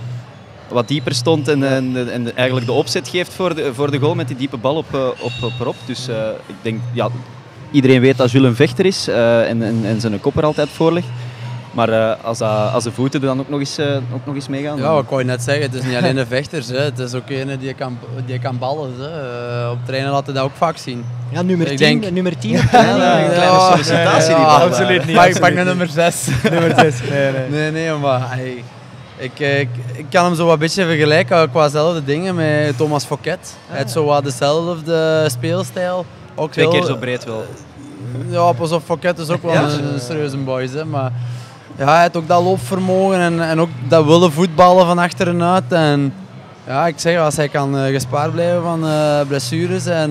S2: wat dieper stond en eigenlijk de opzet geeft voor de goal met die diepe bal op Rob. Dus ik denk, iedereen weet dat Jules een vechter is en zijn kop er altijd voor ligt. Maar als de voeten er dan ook nog eens meegaan.
S4: Ja, wat kon je net zeggen, het is niet alleen de vechters, hè. Het is ook een die kan ballen. Hè. Op trainen laten we dat ook vaak zien.
S1: Ja, nummer 10 op training.
S2: Een kleine sollicitatie die bal.
S3: Absoluut niet.
S4: Pak naar nummer 6.
S3: Nummer 6.
S4: Nee, maar ik kan hem zo wat beetje vergelijken qua dezelfde dingen met Thomas Fouquet. Hij heeft zo wat dezelfde speelstijl. Ook
S2: 2 keer zo breed wel.
S4: Ja, pas op, Fouquet is ook wel een serieuze boy. Hè, maar hij heeft ook dat loopvermogen en ook dat willen voetballen van achteruit. En ja, ik zeg, als hij kan gespaard blijven van blessures en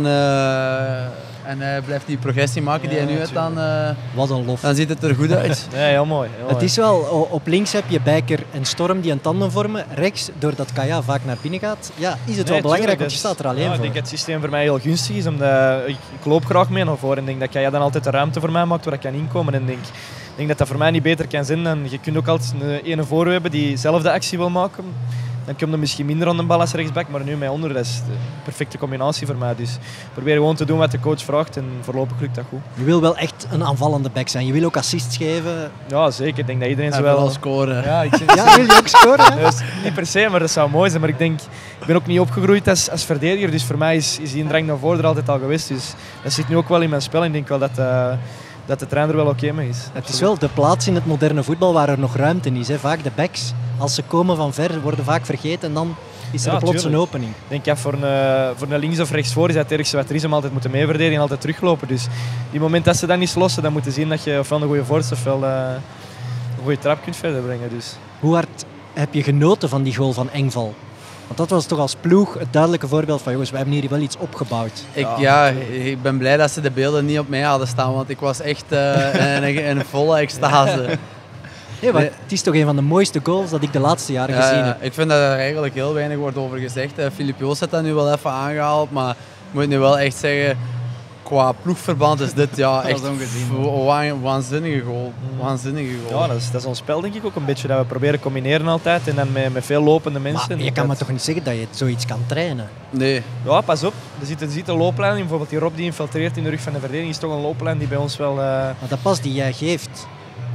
S4: hij blijft die progressie maken die hij nu heeft,
S1: Wat een lof.
S4: dan ziet het er goed uit.
S3: Ja, heel mooi.
S1: Het is wel, op links heb je Bijker en Storm die een tandem vormen. Rechts, doordat Kaya vaak naar binnen gaat, is het wel belangrijk, want je staat er alleen voor.
S3: Ik denk dat het systeem voor mij heel gunstig is, omdat ik loop graag mee naar voren en denk dat Kaya dan altijd de ruimte voor mij maakt waar ik kan inkomen. En ik denk dat dat voor mij niet beter kan zijn. En je kunt ook altijd een voor hebben die zelf de actie wil maken. Dan komt er misschien minder aan de bal als rechtsback, maar nu met onder, dat is de perfecte combinatie voor mij. Dus ik probeer gewoon te doen wat de coach vraagt en voorlopig lukt dat goed.
S1: Je wil wel echt een aanvallende back zijn. Je wil ook assists geven.
S3: Ja, zeker. Ik denk dat iedereen
S4: Hij
S3: zo wel
S4: scoren.
S3: Ja,
S1: Wil je ook scoren? Hè?
S3: Dus niet per se, maar dat zou mooi zijn. Maar ik ben ook niet opgegroeid als verdediger, dus voor mij is die drang naar voren er altijd al geweest. Dus dat zit nu ook wel in mijn spel en ik denk wel dat de trainer wel oké mee is.
S1: Het is wel de plaats in het moderne voetbal waar er nog ruimte is. Hè. Vaak de backs als ze komen van ver, worden vaak vergeten en dan is er plots een opening.
S3: Ik denk, ja, voor een links- of rechtsvoor is dat het ergste wat er is om altijd moeten meeverdedigen en altijd teruglopen. Dus die moment dat ze dat niet lossen, dan moeten zien dat je ofwel een goede voorzet ofwel een goede trap kunt verder brengen. Dus.
S1: Hoe hard heb je genoten van die goal van Engval? Want dat was toch als ploeg het duidelijke voorbeeld van jongens, wij hebben hier wel iets opgebouwd.
S4: Ik ben blij dat ze de beelden niet op mij hadden staan, want ik was echt in een volle extase.
S1: Nee, maar het is toch een van de mooiste goals dat ik de laatste jaren gezien heb.
S4: Ik vind dat er eigenlijk heel weinig wordt over gezegd. Filip Joos heeft dat nu wel even aangehaald, maar ik moet nu wel echt zeggen, qua ploegverband is dit echt een waanzinnige goal.
S3: Ja, dat is ons spel denk ik ook een beetje, dat we proberen combineren altijd en dan met veel lopende mensen.
S1: Maar je kan me toch niet zeggen dat je zoiets kan trainen?
S4: Nee.
S3: Ja, pas op. Er zit een looplijn in, bijvoorbeeld die Rob die infiltreert in de rug van de verdediging, is toch een looplijn die bij ons wel...
S1: Maar dat pas die jij geeft,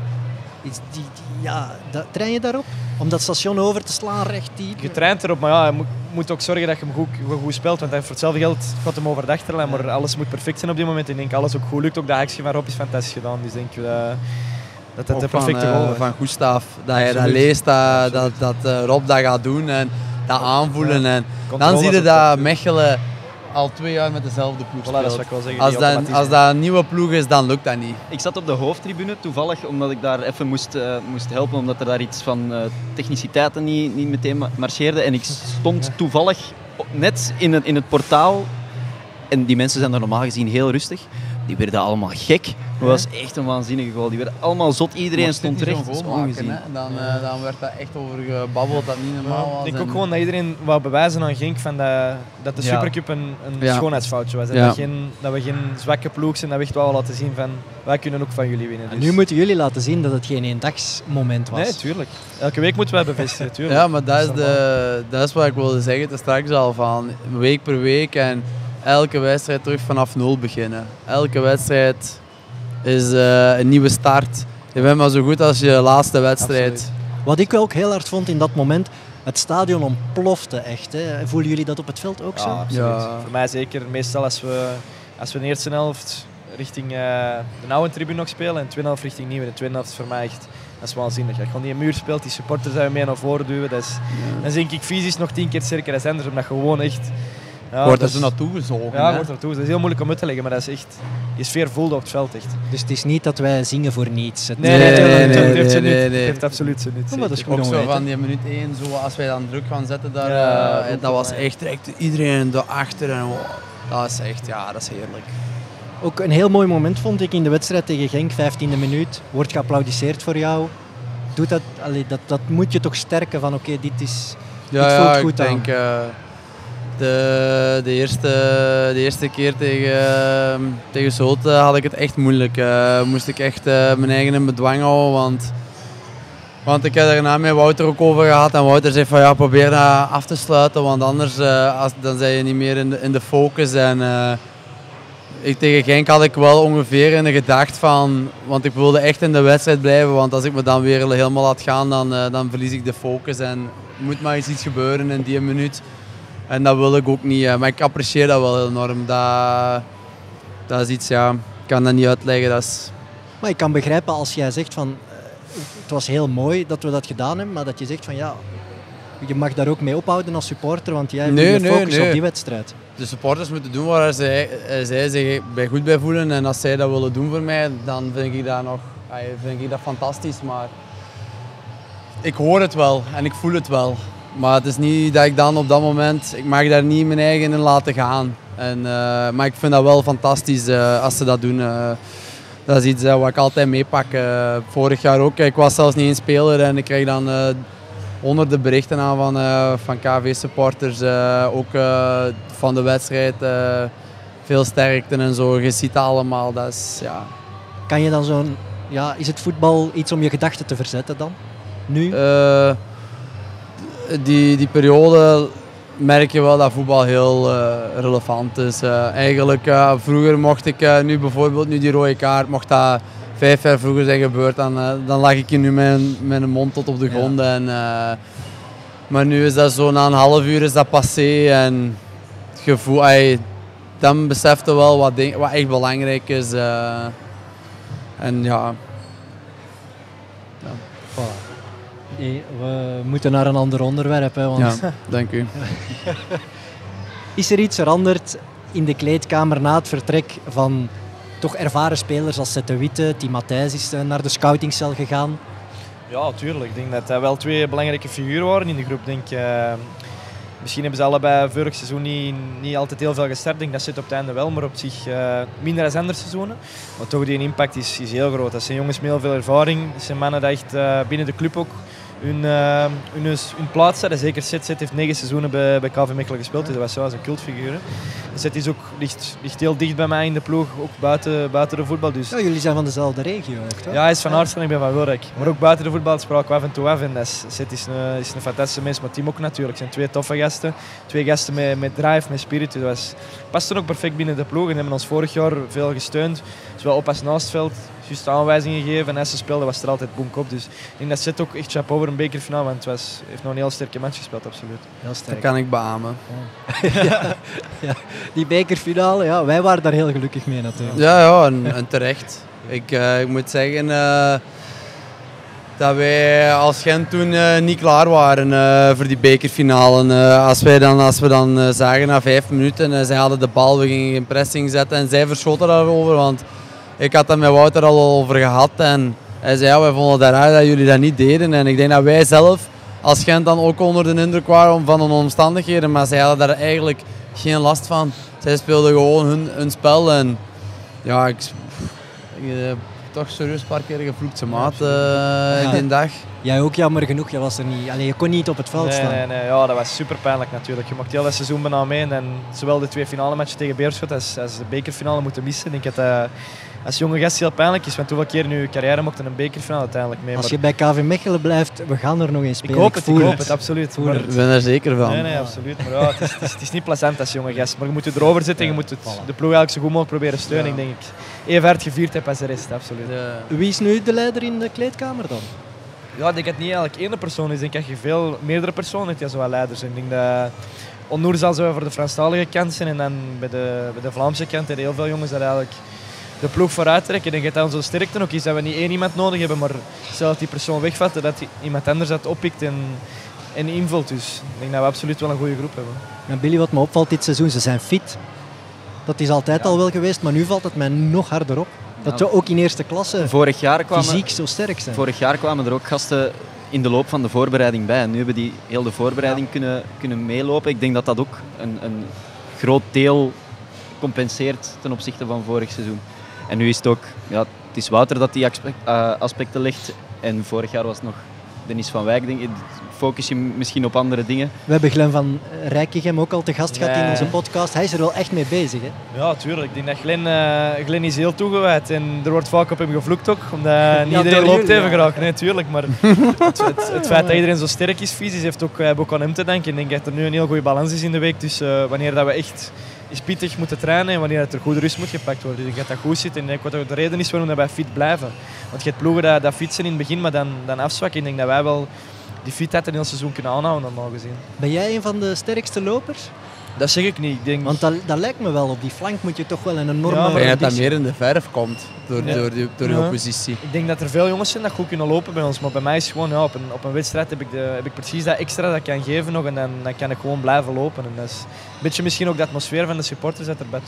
S1: train je daarop? Om dat station over te slaan recht diep?
S3: Je traint erop, maar ja, je moet ook zorgen dat je hem goed speelt. Want voor hetzelfde geld gaat hem over de achterlijn, maar alles moet perfect zijn op dit moment. Ik denk alles ook goed lukt. Ook de actie van Rob is fantastisch gedaan. Dus denk dat het de perfecte goal is.
S4: Van Gustav, dat je dat leest, dat Rob dat gaat doen en dat aanvoelen. En dan zie je dat Mechelen al 2 jaar met dezelfde ploeg speelt.
S3: Voilà, dat is wat ik wil zeggen,
S4: als dat een nieuwe ploeg is, dan lukt dat niet.
S2: Ik zat op de hoofdtribune toevallig, omdat ik daar even moest helpen, omdat er daar iets van techniciteiten niet meteen marcheerde. En ik stond toevallig net in het portaal. En die mensen zijn daar normaal gezien heel rustig. Die werden allemaal gek. Het was echt een waanzinnige goal. Die werden allemaal zot. Iedereen stond recht. Dat is ongezien.
S4: Dan werd daar echt over gebabbeld dat niet normaal was.
S3: Ik denk ook gewoon dat iedereen wou bewijzen aan Genk van dat de Supercup een schoonheidsfoutje was. En dat we geen zwakke ploeg zijn. Dat we echt wel laten zien van wij kunnen ook van jullie winnen. Dus.
S1: En nu moeten jullie laten zien dat het geen eendagsmoment was.
S3: Nee, tuurlijk. Elke week moeten wij bevestigen. Tuurlijk.
S4: Ja, maar dat is wat ik wilde zeggen. Het is straks al van week per week en elke wedstrijd terug vanaf 0 beginnen. Elke wedstrijd is een nieuwe start. Je bent maar zo goed als je laatste wedstrijd.
S1: Absoluut. Wat ik ook heel hard vond in dat moment, het stadion ontplofte echt. Hè. Voelen jullie dat op het veld ook zo?
S3: Absoluut. Ja. Voor mij zeker. Meestal als we in de eerste helft richting de oude tribune nog spelen en de tweede helft richting nieuwe. De tweede helft is voor mij echt, dat is waanzinnig. Als je gewoon die muur speelt, die supporters zijn mee naar voren duwen. Dan denk ik fysisch nog 10 keer sterker dan anders, omdat je gewoon echt...
S4: Ja, wordt er zo naartoe gezogen.
S3: Ja, wordt er naartoe. Dat is heel moeilijk om uit te leggen, maar dat is echt... Die sfeer voelde op het veld echt.
S1: Dus het is niet dat wij zingen voor niets.
S3: Nee. Het heeft absoluut zo niet.
S1: Dat is goed
S4: ook
S1: om
S4: zo van die minuut 1, zo, als wij dan druk gaan zetten, dat was echt direct iedereen erachter. En, dat is echt, dat is heerlijk.
S1: Ook een heel mooi moment vond ik in de wedstrijd tegen Genk, 15e minuut. Wordt geapplaudisseerd voor jou. Doet dat moet je toch sterken van oké, dit voelt goed aan.
S4: Ik denk... De eerste keer tegen Zulte had ik het echt moeilijk. Moest ik echt mijn eigen in bedwang houden. Want ik heb er daarna met Wouter ook over gehad. En Wouter zei van probeer dat af te sluiten. Want anders dan ben je niet meer in de focus. En tegen Genk had ik wel ongeveer in de gedachte van... Want ik wilde echt in de wedstrijd blijven. Want als ik me dan weer helemaal laat gaan, dan verlies ik de focus. En er moet maar iets gebeuren in die minuut. En dat wil ik ook niet, maar ik apprecieer dat wel enorm. Dat is iets, ik kan dat niet uitleggen.
S1: Maar ik kan begrijpen als jij zegt van, het was heel mooi dat we dat gedaan hebben, maar dat je zegt van je mag daar ook mee ophouden als supporter, want jij hebt je focus op die wedstrijd.
S4: De supporters moeten doen waar zij zich goed bij voelen en als zij dat willen doen voor mij, dan vind ik dat fantastisch. Maar ik hoor het wel en ik voel het wel. Maar het is niet dat ik dan op dat moment, ik mag daar niet mijn eigen in laten gaan. Maar ik vind dat wel fantastisch als ze dat doen. Dat is iets wat ik altijd meepak. Vorig jaar ook, ik was zelfs niet eens speler en ik kreeg dan honderden berichten aan van KV-supporters. Ook van de wedstrijd, veel sterkte en zo. Je ziet het allemaal. Dat is,
S1: Kan je dan is het voetbal iets om je gedachten te verzetten dan? Nu?
S4: Die periode merk je wel dat voetbal heel relevant is. Eigenlijk, vroeger mocht ik, nu bijvoorbeeld die rode kaart, mocht dat 5 jaar vroeger zijn gebeurd, dan lag ik hier nu met mijn mond tot op de grond. Ja. Maar nu is dat zo, na een half uur is dat passé en het gevoel, dan beseft je wel wat echt belangrijk is.
S1: Voilà. We moeten naar een ander onderwerp. Hè, want
S4: Ja, dank u.
S1: Is er iets veranderd in de kleedkamer na het vertrek van toch ervaren spelers als Seth de Witte? Tim Matthijs is naar de scoutingcel gegaan.
S3: Ja, tuurlijk. Ik denk dat dat wel twee belangrijke figuren waren in de groep. Misschien hebben ze allebei vorig seizoen niet altijd heel veel gestart. Ik denk dat zit op het einde wel, maar op zich minder dan andere seizoenen. Maar toch, die impact is heel groot. Dat zijn jongens met heel veel ervaring. Dat zijn mannen die echt binnen de club ook hun plaats hadden. Zeker Seth heeft 9 seizoenen bij KV Mechelen gespeeld, dus dat was zo als een cultfiguur. Seth is ook ligt heel dicht bij mij in de ploeg, ook buiten de voetbal. Dus.
S1: Ja, jullie zijn van dezelfde regio ook, toch?
S3: Ja, hij is van Aartsen en ik ben van Wilrijk. Maar ook buiten de voetbal spraken we af en toe af. En Seth is een fantastische mens, maar Tim ook natuurlijk. Het zijn 2 toffe gasten. 2 gasten met drive, met spirit. Dus dat paste ook perfect binnen de ploeg en hebben ons vorig jaar veel gesteund. Zowel op als naast het veld. Juist aanwijzingen gegeven en als ze speelden was er altijd boomkop. Dus ik denk dat Seth ook echt chapeau voor een bekerfinale, want hij heeft nog een heel sterke match gespeeld, absoluut.
S1: Heel sterk.
S4: Dat kan ik beamen.
S1: Ja, die bekerfinale, ja, wij waren daar heel gelukkig mee natuurlijk.
S4: Ja, en terecht. Ik moet zeggen dat wij als Gent toen niet klaar waren voor die bekerfinale. Als we dan zagen na 5 minuten, zij hadden de bal, we gingen geen pressing zetten en zij verschoten daarover. Want ik had het met Wouter al over gehad en hij zei, ja, wij vonden het raar dat jullie dat niet deden. En ik denk dat wij zelf als Gent dan ook onder de indruk waren van de omstandigheden, maar zij hadden daar eigenlijk geen last van. Zij speelden gewoon hun spel en ja, ik heb toch serieus een paar keer gevloekt zijn maat die dag.
S1: Jij ook jammer genoeg, jij was er niet. Allee, je kon niet op het veld staan.
S3: Nee, ja, dat was super pijnlijk natuurlijk. Je mocht heel dat seizoen bijna mee en zowel de 2 finale matchen tegen Beerschot als de bekerfinale moeten missen. Ik denk dat als jonge gast heel pijnlijk is, want hoeveel keer in je carrière mocht een bekerfinale uiteindelijk mee.
S1: Als je bij KV Mechelen blijft, we gaan er nog eens spelen.
S3: Ik hoop het, absoluut.
S4: Ik ben er zeker van.
S3: Nee, absoluut. Maar ja, het is niet plezant als jonge gast. Maar je moet erover zitten en je moet de ploeg eigenlijk zo goed mogelijk proberen steunen. Ik denk ik even hard gevierd heb als de rest, absoluut.
S4: Ja.
S1: Wie is nu de leider in de kleedkamer dan?
S3: Ja, ik denk dat het niet eigenlijk één persoon is. Ik denk dat je meerdere personen hebt die zo leiders zijn. Ik denk dat Onnoer zal zo voor de Franstalige kant zijn en dan bij de Vlaamse kant hebben heel veel jongens dat eigenlijk de ploeg vooruit trekken. Ik denk dat dat onze sterkte ook is, dat we niet één iemand nodig hebben, maar zelf die persoon wegvatten, dat iemand anders dat oppikt en invult. Dus ik denk dat we absoluut wel een goede groep hebben.
S1: En Billy, wat me opvalt dit seizoen, ze zijn fit. Dat is altijd al wel geweest, maar nu valt het mij nog harder op. Dat we ook in eerste klasse fysiek zo sterk zijn.
S2: Vorig jaar kwamen er ook gasten in de loop van de voorbereiding bij. En nu hebben die heel de voorbereiding kunnen meelopen. Ik denk dat dat ook een groot deel compenseert ten opzichte van vorig seizoen. En nu is het ook, ja, het is Wouter dat die aspecten legt. En vorig jaar was het nog Dennis van Wijk. Denk ik. Focus je misschien op andere dingen.
S1: We hebben Glenn van Rijkegem ook al te gast gehad in onze podcast. Hij is er wel echt mee bezig, hè?
S3: Ja, tuurlijk. Ik denk dat Glenn is heel toegewijd en er wordt vaak op hem gevloekt ook, omdat niet iedereen loopt even graag. Nee, tuurlijk. Maar het feit dat iedereen zo sterk is fysisch, heeft ook aan hem te danken. Ik denk dat er nu een heel goede balans is in de week. Dus wanneer dat we echt is pittig moeten trainen en wanneer er goede rust moet gepakt worden. Dus ik denk dat dat goed zit en ik denk wat de reden is waarom wij fit blijven. Want je hebt ploegen dat fit zijn in het begin, maar dan afzwakken. Ik denk dat wij wel die fitheid een heel seizoen kunnen aanhouden, normaal gezien.
S1: Ben jij een van de sterkste lopers?
S3: Dat zeg ik niet. Ik denk...
S1: Want dat lijkt me wel. Op die flank moet je toch wel een enorme...
S4: Ja, maar dat meer in de verf komt door je oppositie.
S3: Ik denk dat er veel jongens zijn dat goed kunnen lopen bij ons, maar bij mij is het gewoon, ja, op een wedstrijd heb ik precies dat extra dat ik kan geven nog en dan kan ik gewoon blijven lopen. En dat is een beetje misschien ook de atmosfeer van de supporters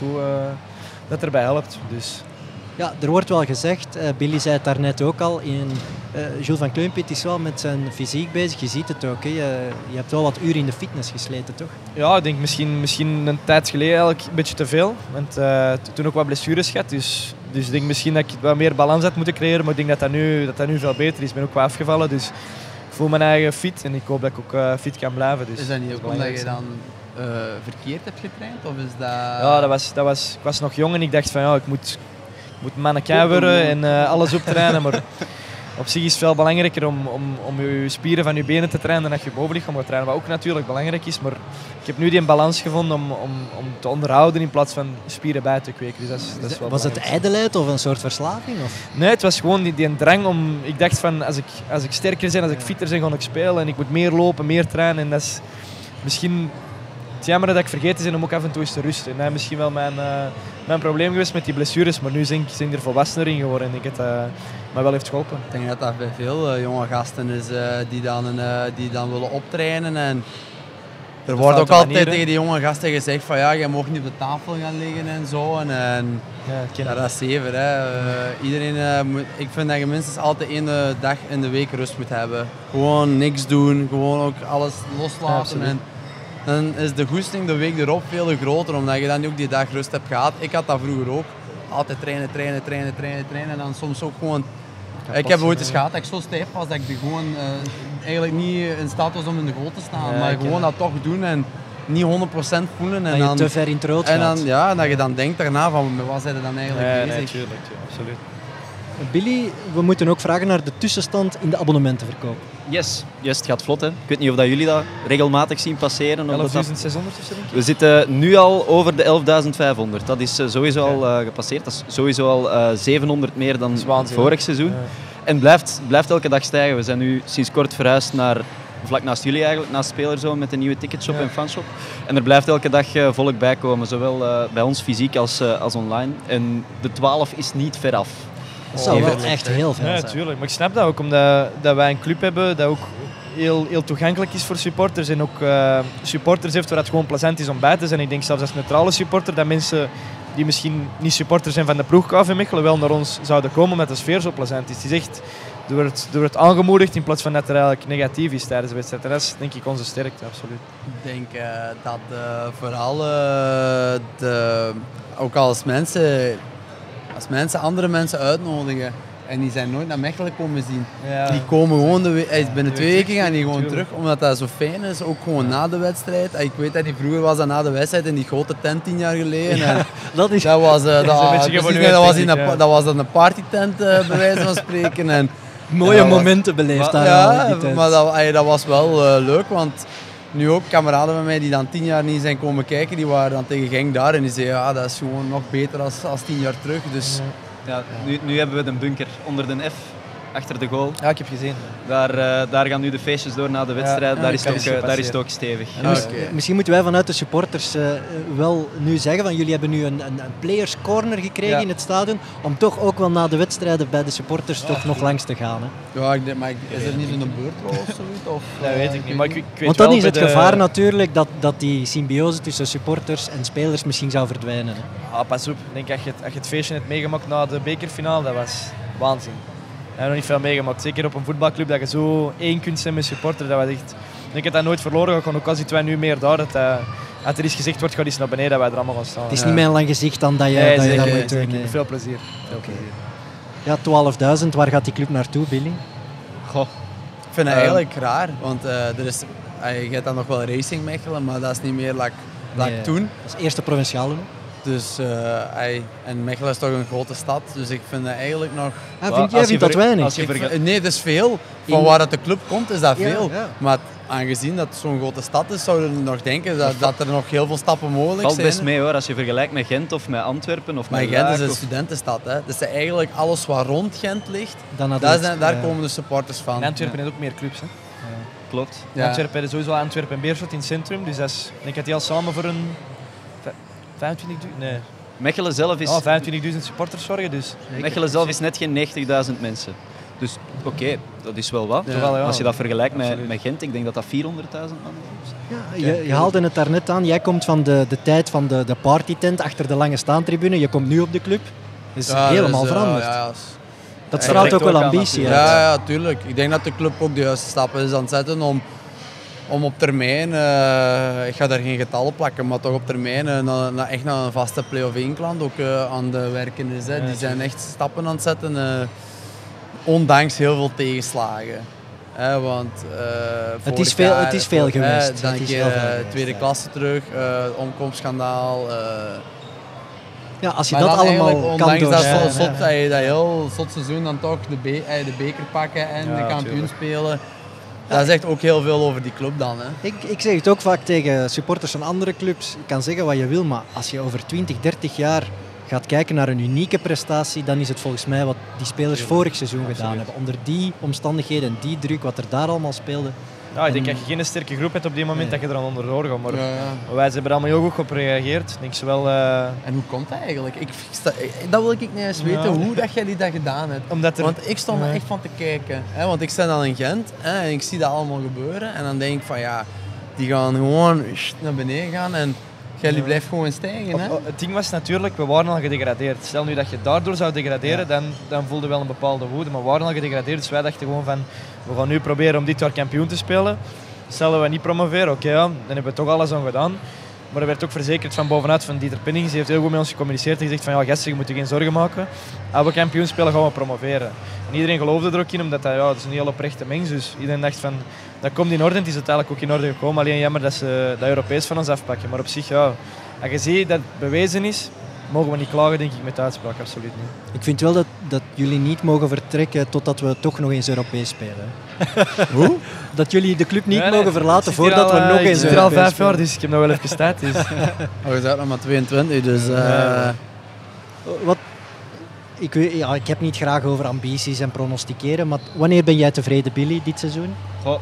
S3: dat erbij helpt. Dus...
S1: Ja, er wordt wel gezegd, Billy zei het daarnet ook al, Jules van Kleumpit is wel met zijn fysiek bezig, je ziet het ook. Hè. Je hebt wel wat uren in de fitness gesleten, toch?
S3: Ja, ik denk misschien een tijd geleden eigenlijk een beetje te veel. Want toen ook wat blessures gehad, dus ik denk misschien dat ik wat meer balans had moeten creëren, maar ik denk dat dat nu veel beter is. Ik ben ook wat afgevallen, dus ik voel mijn eigen fit en ik hoop dat ik ook fit kan blijven. Dus
S4: is dat niet ook omdat je dan verkeerd hebt getraind? Of is dat...
S3: Ja, ik was nog jong en ik dacht van ja, ik moet manneken worden en alles optrainen, maar op zich is het veel belangrijker om je spieren van je benen te trainen dan dat je bovenlichaam gaat trainen, wat ook natuurlijk belangrijk is, maar ik heb nu die balans gevonden om te onderhouden in plaats van spieren bij te kweken. Dus dat is wel
S1: was het ijdelheid of een soort verslaving? Of?
S3: Nee, het was gewoon die drang om... Ik dacht van, als ik sterker ben, als ik fitter ben, ga ik spelen en ik moet meer lopen, meer trainen en dat is misschien Het jammer dat ik vergeten ben om ook af en toe eens te rusten. En dat is misschien wel mijn probleem geweest met die blessures, maar nu zijn ik er volwassener in geworden en ik denk dat mij wel heeft geholpen.
S4: Ik denk dat dat bij veel jonge gasten is die dan willen optrainen. En er wordt ook altijd tegen die jonge gasten gezegd van ja, je mag niet op de tafel gaan liggen en zo. Ja, dat is zeven. Iedereen ik vind dat je minstens altijd 1 dag in de week rust moet hebben. Gewoon niks doen, gewoon ook alles loslaten.
S3: Ja,
S4: en dan is de goesting de week erop veel groter, omdat je dan ook die dag rust hebt gehad. Ik had dat vroeger ook. Altijd trainen en dan soms ook gewoon... Ik heb ooit eens gehad dat ik zo stijf was dat ik gewoon eigenlijk niet in staat was om in de goal te staan. Maar gewoon dat toch doen en niet 100% voelen. En
S1: dat je te ver in het rood gaat.
S4: En dat je dan denkt daarna van wat zijn er dan eigenlijk bezig?
S3: Tuurlijk, absoluut.
S1: Billy, we moeten ook vragen naar de tussenstand in de abonnementenverkoop.
S2: Yes, het gaat vlot. Hè. Ik weet niet of dat jullie dat regelmatig zien passeren.
S3: 11.600 of zo, denk ik?
S2: We zitten nu al over de 11.500. Dat is sowieso al gepasseerd. Dat is sowieso al 700 meer dan vorig seizoen.
S3: Ja.
S2: En blijft elke dag stijgen. We zijn nu sinds kort verhuisd naar, vlak naast jullie eigenlijk, naast Spelerzo met een nieuwe ticketshop en fanshop. En er blijft elke dag volk bij komen, zowel bij ons fysiek als online. En de 12 is niet ver af.
S1: Dat zou wel echt heel veel
S3: Ja,
S1: zijn.
S3: natuurlijk. Maar ik snap dat ook, omdat wij een club hebben dat ook heel toegankelijk is voor supporters. En ook supporters heeft waar het gewoon plezant is om bij te zijn. Ik denk zelfs als neutrale supporter dat mensen die misschien niet supporters zijn van de ploeg KV Mechelen wel naar ons zouden komen omdat de sfeer zo plezant is. Het is echt, er wordt aangemoedigd in plaats van dat er eigenlijk negatief is tijdens de wedstrijd. En dat is denk ik onze sterkte, absoluut.
S4: Ik denk dat vooral ook als mensen andere mensen uitnodigen en die zijn nooit naar Mechelen komen zien.
S3: Ja.
S4: Die komen gewoon binnen 2 weken gaan die gewoon
S3: tuurlijk.
S4: terug, omdat dat zo fijn is, ook gewoon na de wedstrijd. Ik weet dat die vroeger was dat na de wedstrijd in die grote tent 10 jaar geleden.
S1: Ja, dat is...
S4: Dat was,
S3: een beetje geëvolueerd, denk ik,
S4: dat was dan een partytent bij wijze van spreken. En,
S1: mooie
S4: dat was-
S1: momenten beleefd daar al in die tijd.
S4: maar dat was wel leuk, want nu ook kameraden van mij die dan 10 jaar niet zijn komen kijken, die waren dan tegen Genk daar en die zeiden ja, dat is gewoon nog beter als 10 jaar terug. Dus
S2: Ja, nu hebben we de bunker onder de F, achter de goal.
S3: Ja, ik heb gezien.
S2: Daar gaan nu de feestjes door na de wedstrijd.
S3: Ja,
S2: daar,
S3: ik
S2: is
S3: heb
S2: het
S3: eens
S2: ook, daar is
S3: gepasseerd.
S2: het ook stevig.
S1: Misschien moeten wij vanuit de supporters wel nu zeggen van jullie hebben nu een players corner gekregen in het stadion om toch ook wel na de wedstrijden bij de supporters toch nog langs te gaan. Hè?
S4: ja, maar is er niet een beurtrol of zoiets? Of,
S3: Dat weet ik niet. Maar ik weet
S1: Want dan
S3: wel
S1: is het
S3: bij de-
S1: gevaar natuurlijk dat die symbiose tussen supporters en spelers misschien zou verdwijnen. Hè?
S3: Pas op. Ik denk, als je het feestje hebt meegemaakt na de bekerfinale, dat was waanzin. We hebben nog niet veel meegemaakt. Zeker op een voetbalclub dat je zo één kunt zijn met supporters. Dat was echt... Ik heb dat nooit verloren gegaan. Ook al zitten wij nu meer daar. Dat er is gezegd wordt, ga eens naar beneden, dat wij er allemaal gaan staan.
S1: Het is niet mijn lang gezicht dan dat je dat moet doen. Nee.
S3: Veel plezier.
S1: Ja, 12.000, waar gaat die club naartoe, Billy?
S2: Goh,
S4: Ik vind het eigenlijk raar, want je hebt dan nog wel Racing Mechelen, maar dat is niet meer like toen.
S1: Dat is eerste provinciale.
S4: Dus, en Mechelen is toch een grote stad, dus ik vind dat eigenlijk nog...
S1: Jij vindt dat weinig?
S4: Nee, dat is veel. Van waar dat de club komt is dat
S1: Ja,
S4: veel.
S1: ja.
S4: Maar aangezien dat het zo'n grote stad is, zouden we nog denken dat er nog heel veel stappen mogelijk
S2: valt
S4: zijn.
S2: best mee hoor, als je vergelijkt met Gent of met Antwerpen of
S4: Maar
S2: met
S4: Gent is
S2: Luik
S4: een
S2: of-
S4: studentenstad. Hè. Dus eigenlijk alles wat rond Gent ligt,
S1: Dan
S4: daar komen de supporters van.
S3: En Antwerpen heeft ook meer clubs. Hè.
S2: Klopt.
S4: Ja.
S3: Antwerpen heeft sowieso Antwerpen en Beerschot in het centrum. Dus dat is, ik denk dat die al samen voor een 25.000... Nee.
S2: Mechelen zelf is,
S3: 25.000 supporters zorgen. Dus.
S2: Mechelen zelf is net geen 90.000 mensen. Dus oké, dat is wel wat.
S3: Toch wel, ja.
S2: Als je dat vergelijkt
S3: Absoluut.
S2: met Gent, ik denk dat dat 400.000 man is.
S1: Ja, je haalde het daarnet aan, jij komt van de tijd van de partytent achter de lange staantribune. Je komt nu op de club. Dat is helemaal veranderd. Dat straalt
S3: trekt
S1: ook wel
S3: ook aan
S1: ambitie uit.
S4: Ja, tuurlijk. Ik denk dat de club ook de juiste stappen is aan het zetten om op termijn, ik ga daar geen getallen plakken, maar toch op termijn echt naar een vaste play-off 1 klant ook aan de werken is. Hè. Die zijn echt stappen aan het zetten, ondanks heel veel tegenslagen. Want
S1: Het is veel geweest.
S4: Dan
S1: Het
S4: een
S1: is
S4: keer
S1: heel veel geweest,
S4: tweede
S1: ja.
S4: klasse terug, omkomstschandaal.
S1: Ja, als je
S4: Maar
S1: dat
S4: dan
S1: allemaal
S4: eigenlijk,
S1: kan
S4: ondanks dat,
S1: doorstaan.
S4: dat heel zot seizoen dan toch de beker pakken en
S3: Ja,
S4: de kampioen
S3: tuurlijk.
S4: spelen. Dat zegt ook heel veel over die club dan. Hè.
S1: Ik zeg het ook vaak tegen supporters van andere clubs. Je kan zeggen wat je wil, maar als je over 20, 30 jaar gaat kijken naar een unieke prestatie, dan is het volgens mij wat die spelers vorig seizoen gedaan hebben. Onder die omstandigheden en die druk, wat er daar allemaal speelde.
S3: Ja, ik denk dat je geen sterke groep hebt op die moment, dat je er dan onderdoor gaat. Maar
S4: Ja.
S3: wij hebben er allemaal heel goed op gereageerd. Ik denk zowel,
S4: En hoe komt dat eigenlijk? Dat wil ik niet eens weten, hoe dat jij dat gedaan hebt.
S3: omdat er...
S4: Want ik stond er echt van te kijken. Hè? Want ik sta dan in Gent en ik zie dat allemaal gebeuren. En dan denk ik van ja, die gaan gewoon naar beneden gaan en jij blijft gewoon stijgen. Hè?
S3: Het ding was natuurlijk, we waren al gedegradeerd. Stel nu dat je daardoor zou degraderen, dan voelde wel een bepaalde woede. Maar we waren al gedegradeerd, dus wij dachten gewoon van, we gaan nu proberen om dit jaar kampioen te spelen. Stel dat we niet promoveren, oké, dan hebben we toch alles aan gedaan. Maar er werd ook verzekerd van bovenuit van Dieter Pinnings. Die heeft heel goed met ons gecommuniceerd en gezegd van ja, gasten, je moet je geen zorgen maken. Als we kampioen spelen, gaan we promoveren. En iedereen geloofde er ook in, omdat dat is een heel oprechte mens. Dus iedereen dacht van, dat komt in orde. Het is uiteindelijk ook in orde gekomen. Alleen jammer dat ze dat Europees van ons afpakken. Maar op zich, ja, als je ziet dat het bewezen is, mogen we niet klagen, denk ik, met de uitspraak. Absoluut niet.
S1: Ik vind wel dat jullie niet mogen vertrekken totdat we toch nog eens Europees spelen.
S3: Hoe?
S1: Dat jullie de club niet
S3: Nee,
S1: mogen verlaten voordat we nog
S3: Ik
S1: eens
S3: zit hier al
S1: Europees
S3: 5 jaar,
S1: spelen.
S3: dus ik heb nog wel even tijd. Dus.
S4: We zijn nog maar 22, dus...
S1: Wat, ik heb niet graag over ambities en pronosticeren, maar wanneer ben jij tevreden, Billy, dit seizoen?
S2: Goh.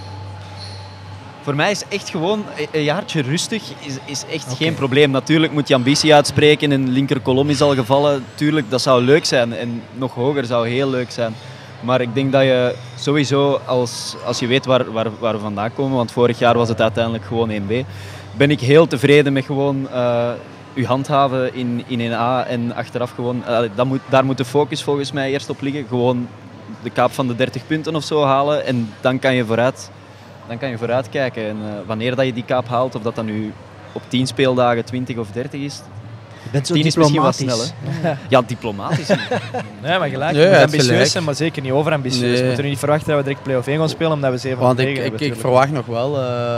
S2: Voor mij is echt gewoon een jaartje rustig is echt geen probleem. Natuurlijk moet je ambitie uitspreken. Een linkerkolom is al gevallen. Tuurlijk, dat zou leuk zijn. En nog hoger zou heel leuk zijn. Maar ik denk dat je sowieso, als je weet waar we vandaan komen, want vorig jaar was het uiteindelijk gewoon 1B, ben ik heel tevreden met gewoon je handhaven in 1A en achteraf gewoon, daar moet de focus volgens mij eerst op liggen. Gewoon de kaap van de 30 punten of zo halen en dan kan je vooruit kijken. En wanneer dat je die kaap haalt, of dat dan nu op 10 speeldagen 20 of 30 is,
S1: Je bent zo
S2: 10 is misschien wat snel.
S1: diplomatisch.
S2: Hè? Ja, diplomatisch.
S3: Nee, maar gelijk.
S4: Ja,
S3: Je moet
S4: het
S3: ambitieus
S4: gelijk.
S3: zijn, maar zeker niet overambitieus.
S4: Nee.
S3: We moeten niet verwachten dat we direct play-off 1 gaan spelen, omdat we 7
S4: Want
S3: tegen
S4: ik
S3: hebben. natuurlijk.
S4: verwacht nog wel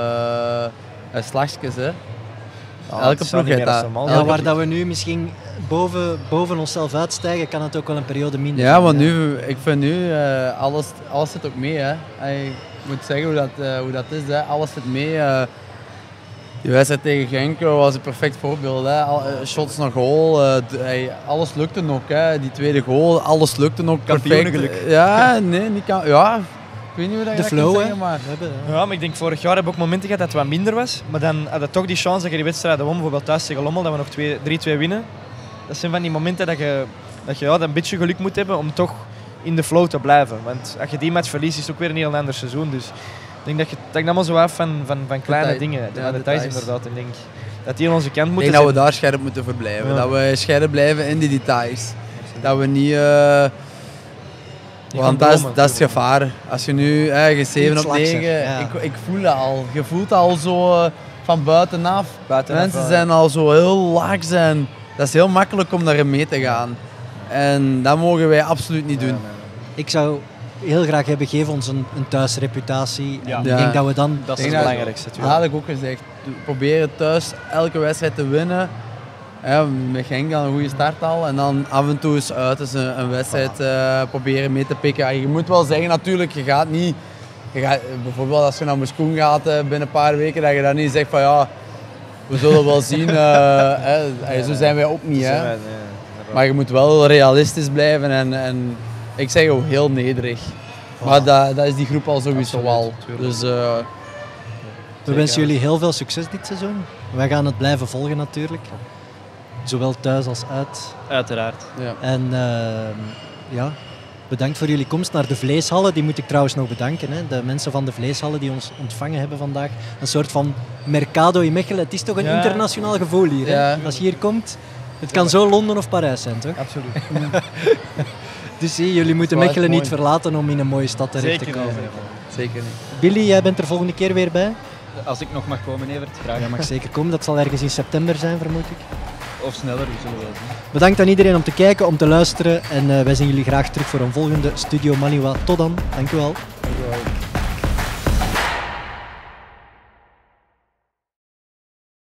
S4: slagjes, hè.
S3: Ja,
S4: elke
S3: het zou
S4: ploeg
S3: niet
S4: heeft
S3: meer
S4: dat.
S3: als normaal
S1: Ja,
S3: zijn.
S1: waar dat we nu misschien boven onszelf uitstijgen, kan het ook wel een periode minder
S4: Ja,
S1: zijn,
S4: want
S1: hè.
S4: nu, ik vind nu, alles zit ook mee. Hè. Ik moet zeggen hoe dat is, hè. Alles zit mee. Die wedstrijd tegen Genk was een perfect voorbeeld. Hè. Shots naar goal, alles lukte nog. Hè. Die tweede goal, alles lukte nog perfect.
S2: Kampioenengeluk.
S4: Ja, nee, niet kan. Ja, ik weet niet hoe dat je
S1: De
S4: dat
S1: flow,
S4: kunt
S1: hè.
S4: zeggen, maar...
S3: Ja, maar ik denk vorig jaar hebben we ook momenten gehad dat het wat minder was. Maar dan had je toch die chance dat je die wedstrijden won, bijvoorbeeld thuis tegen Lommel, dat we nog 3-2 winnen. Dat zijn van die momenten dat je een beetje geluk moet hebben om toch in de flow te blijven. Want als je die match verliest, is het ook weer een heel ander seizoen. Dus ik denk dat dat allemaal zo af van kleine
S4: Detail.
S3: dingen.
S4: Ja,
S3: Van details
S4: details.
S3: inderdaad. Ik denk dat die aan onze kant
S4: Ik
S3: moeten
S4: denk dat we
S3: zijn.
S4: daar scherp moeten voor blijven.
S3: Ja.
S4: Dat we scherp blijven in die details. Dat we niet... want dat is het gevaar. Als je nu je 7 op 9,
S1: Ja.
S4: ik voel dat al. Je voelt dat al zo van buitenaf.
S3: Buitenaf,
S4: Mensen
S3: ja.
S4: zijn al zo heel laag zijn. Dat is heel makkelijk om daarin mee te gaan. En dat mogen wij absoluut niet doen.
S1: Ik zou heel graag hebben, geef ons een thuisreputatie.
S2: Ja.
S1: En
S4: Ja.
S1: ik denk dat we dan...
S3: Dat is
S4: Ik
S3: het
S4: denk
S3: belangrijkste.
S4: Dat had ik ook gezegd. Proberen thuis elke wedstrijd te winnen. Ja, met Genk dan een goede start al. En dan af en toe eens uit eens een wedstrijd proberen mee te pikken. En je moet wel zeggen natuurlijk, je gaat niet... bijvoorbeeld als je naar Moeskroen gaat binnen een paar weken, dat je dan niet zegt van ja, we zullen wel zien. Zo zijn wij ook niet. Hè. Maar je moet wel realistisch blijven en ik zeg ook heel nederig. Maar dat is die groep al sowieso al. Dus,
S1: We wensen jullie heel veel succes dit seizoen. Wij gaan het blijven volgen natuurlijk. Zowel thuis als uit.
S2: Uiteraard.
S4: ja.
S1: En ja, bedankt voor jullie komst naar de Vleeshallen. Die moet ik trouwens nog bedanken. Hè. De mensen van de Vleeshallen die ons ontvangen hebben vandaag. Een soort van Mercado in Mechelen. Het is toch een
S3: Ja.
S1: internationaal gevoel hier. Hè?
S4: Ja.
S1: Als je hier komt, het kan zo Londen of Parijs zijn, toch?
S3: Absoluut.
S1: Dus zie, jullie moeten
S4: Wel
S1: Mechelen
S4: mooi.
S1: niet verlaten om in een mooie stad terecht te
S3: Zeker
S1: komen.
S3: niet.
S4: Zeker niet.
S1: Billy, jij bent er volgende keer weer bij.
S2: Als ik nog mag komen, Evert, graag.
S1: Ja, mag zeker komen. Dat zal ergens in september zijn, vermoed ik.
S2: Of sneller, we zullen wel zien.
S1: Bedankt aan iedereen om te kijken, om te luisteren. En wij zien jullie graag terug voor een volgende Studio Maliwa. Tot dan. Dank u wel.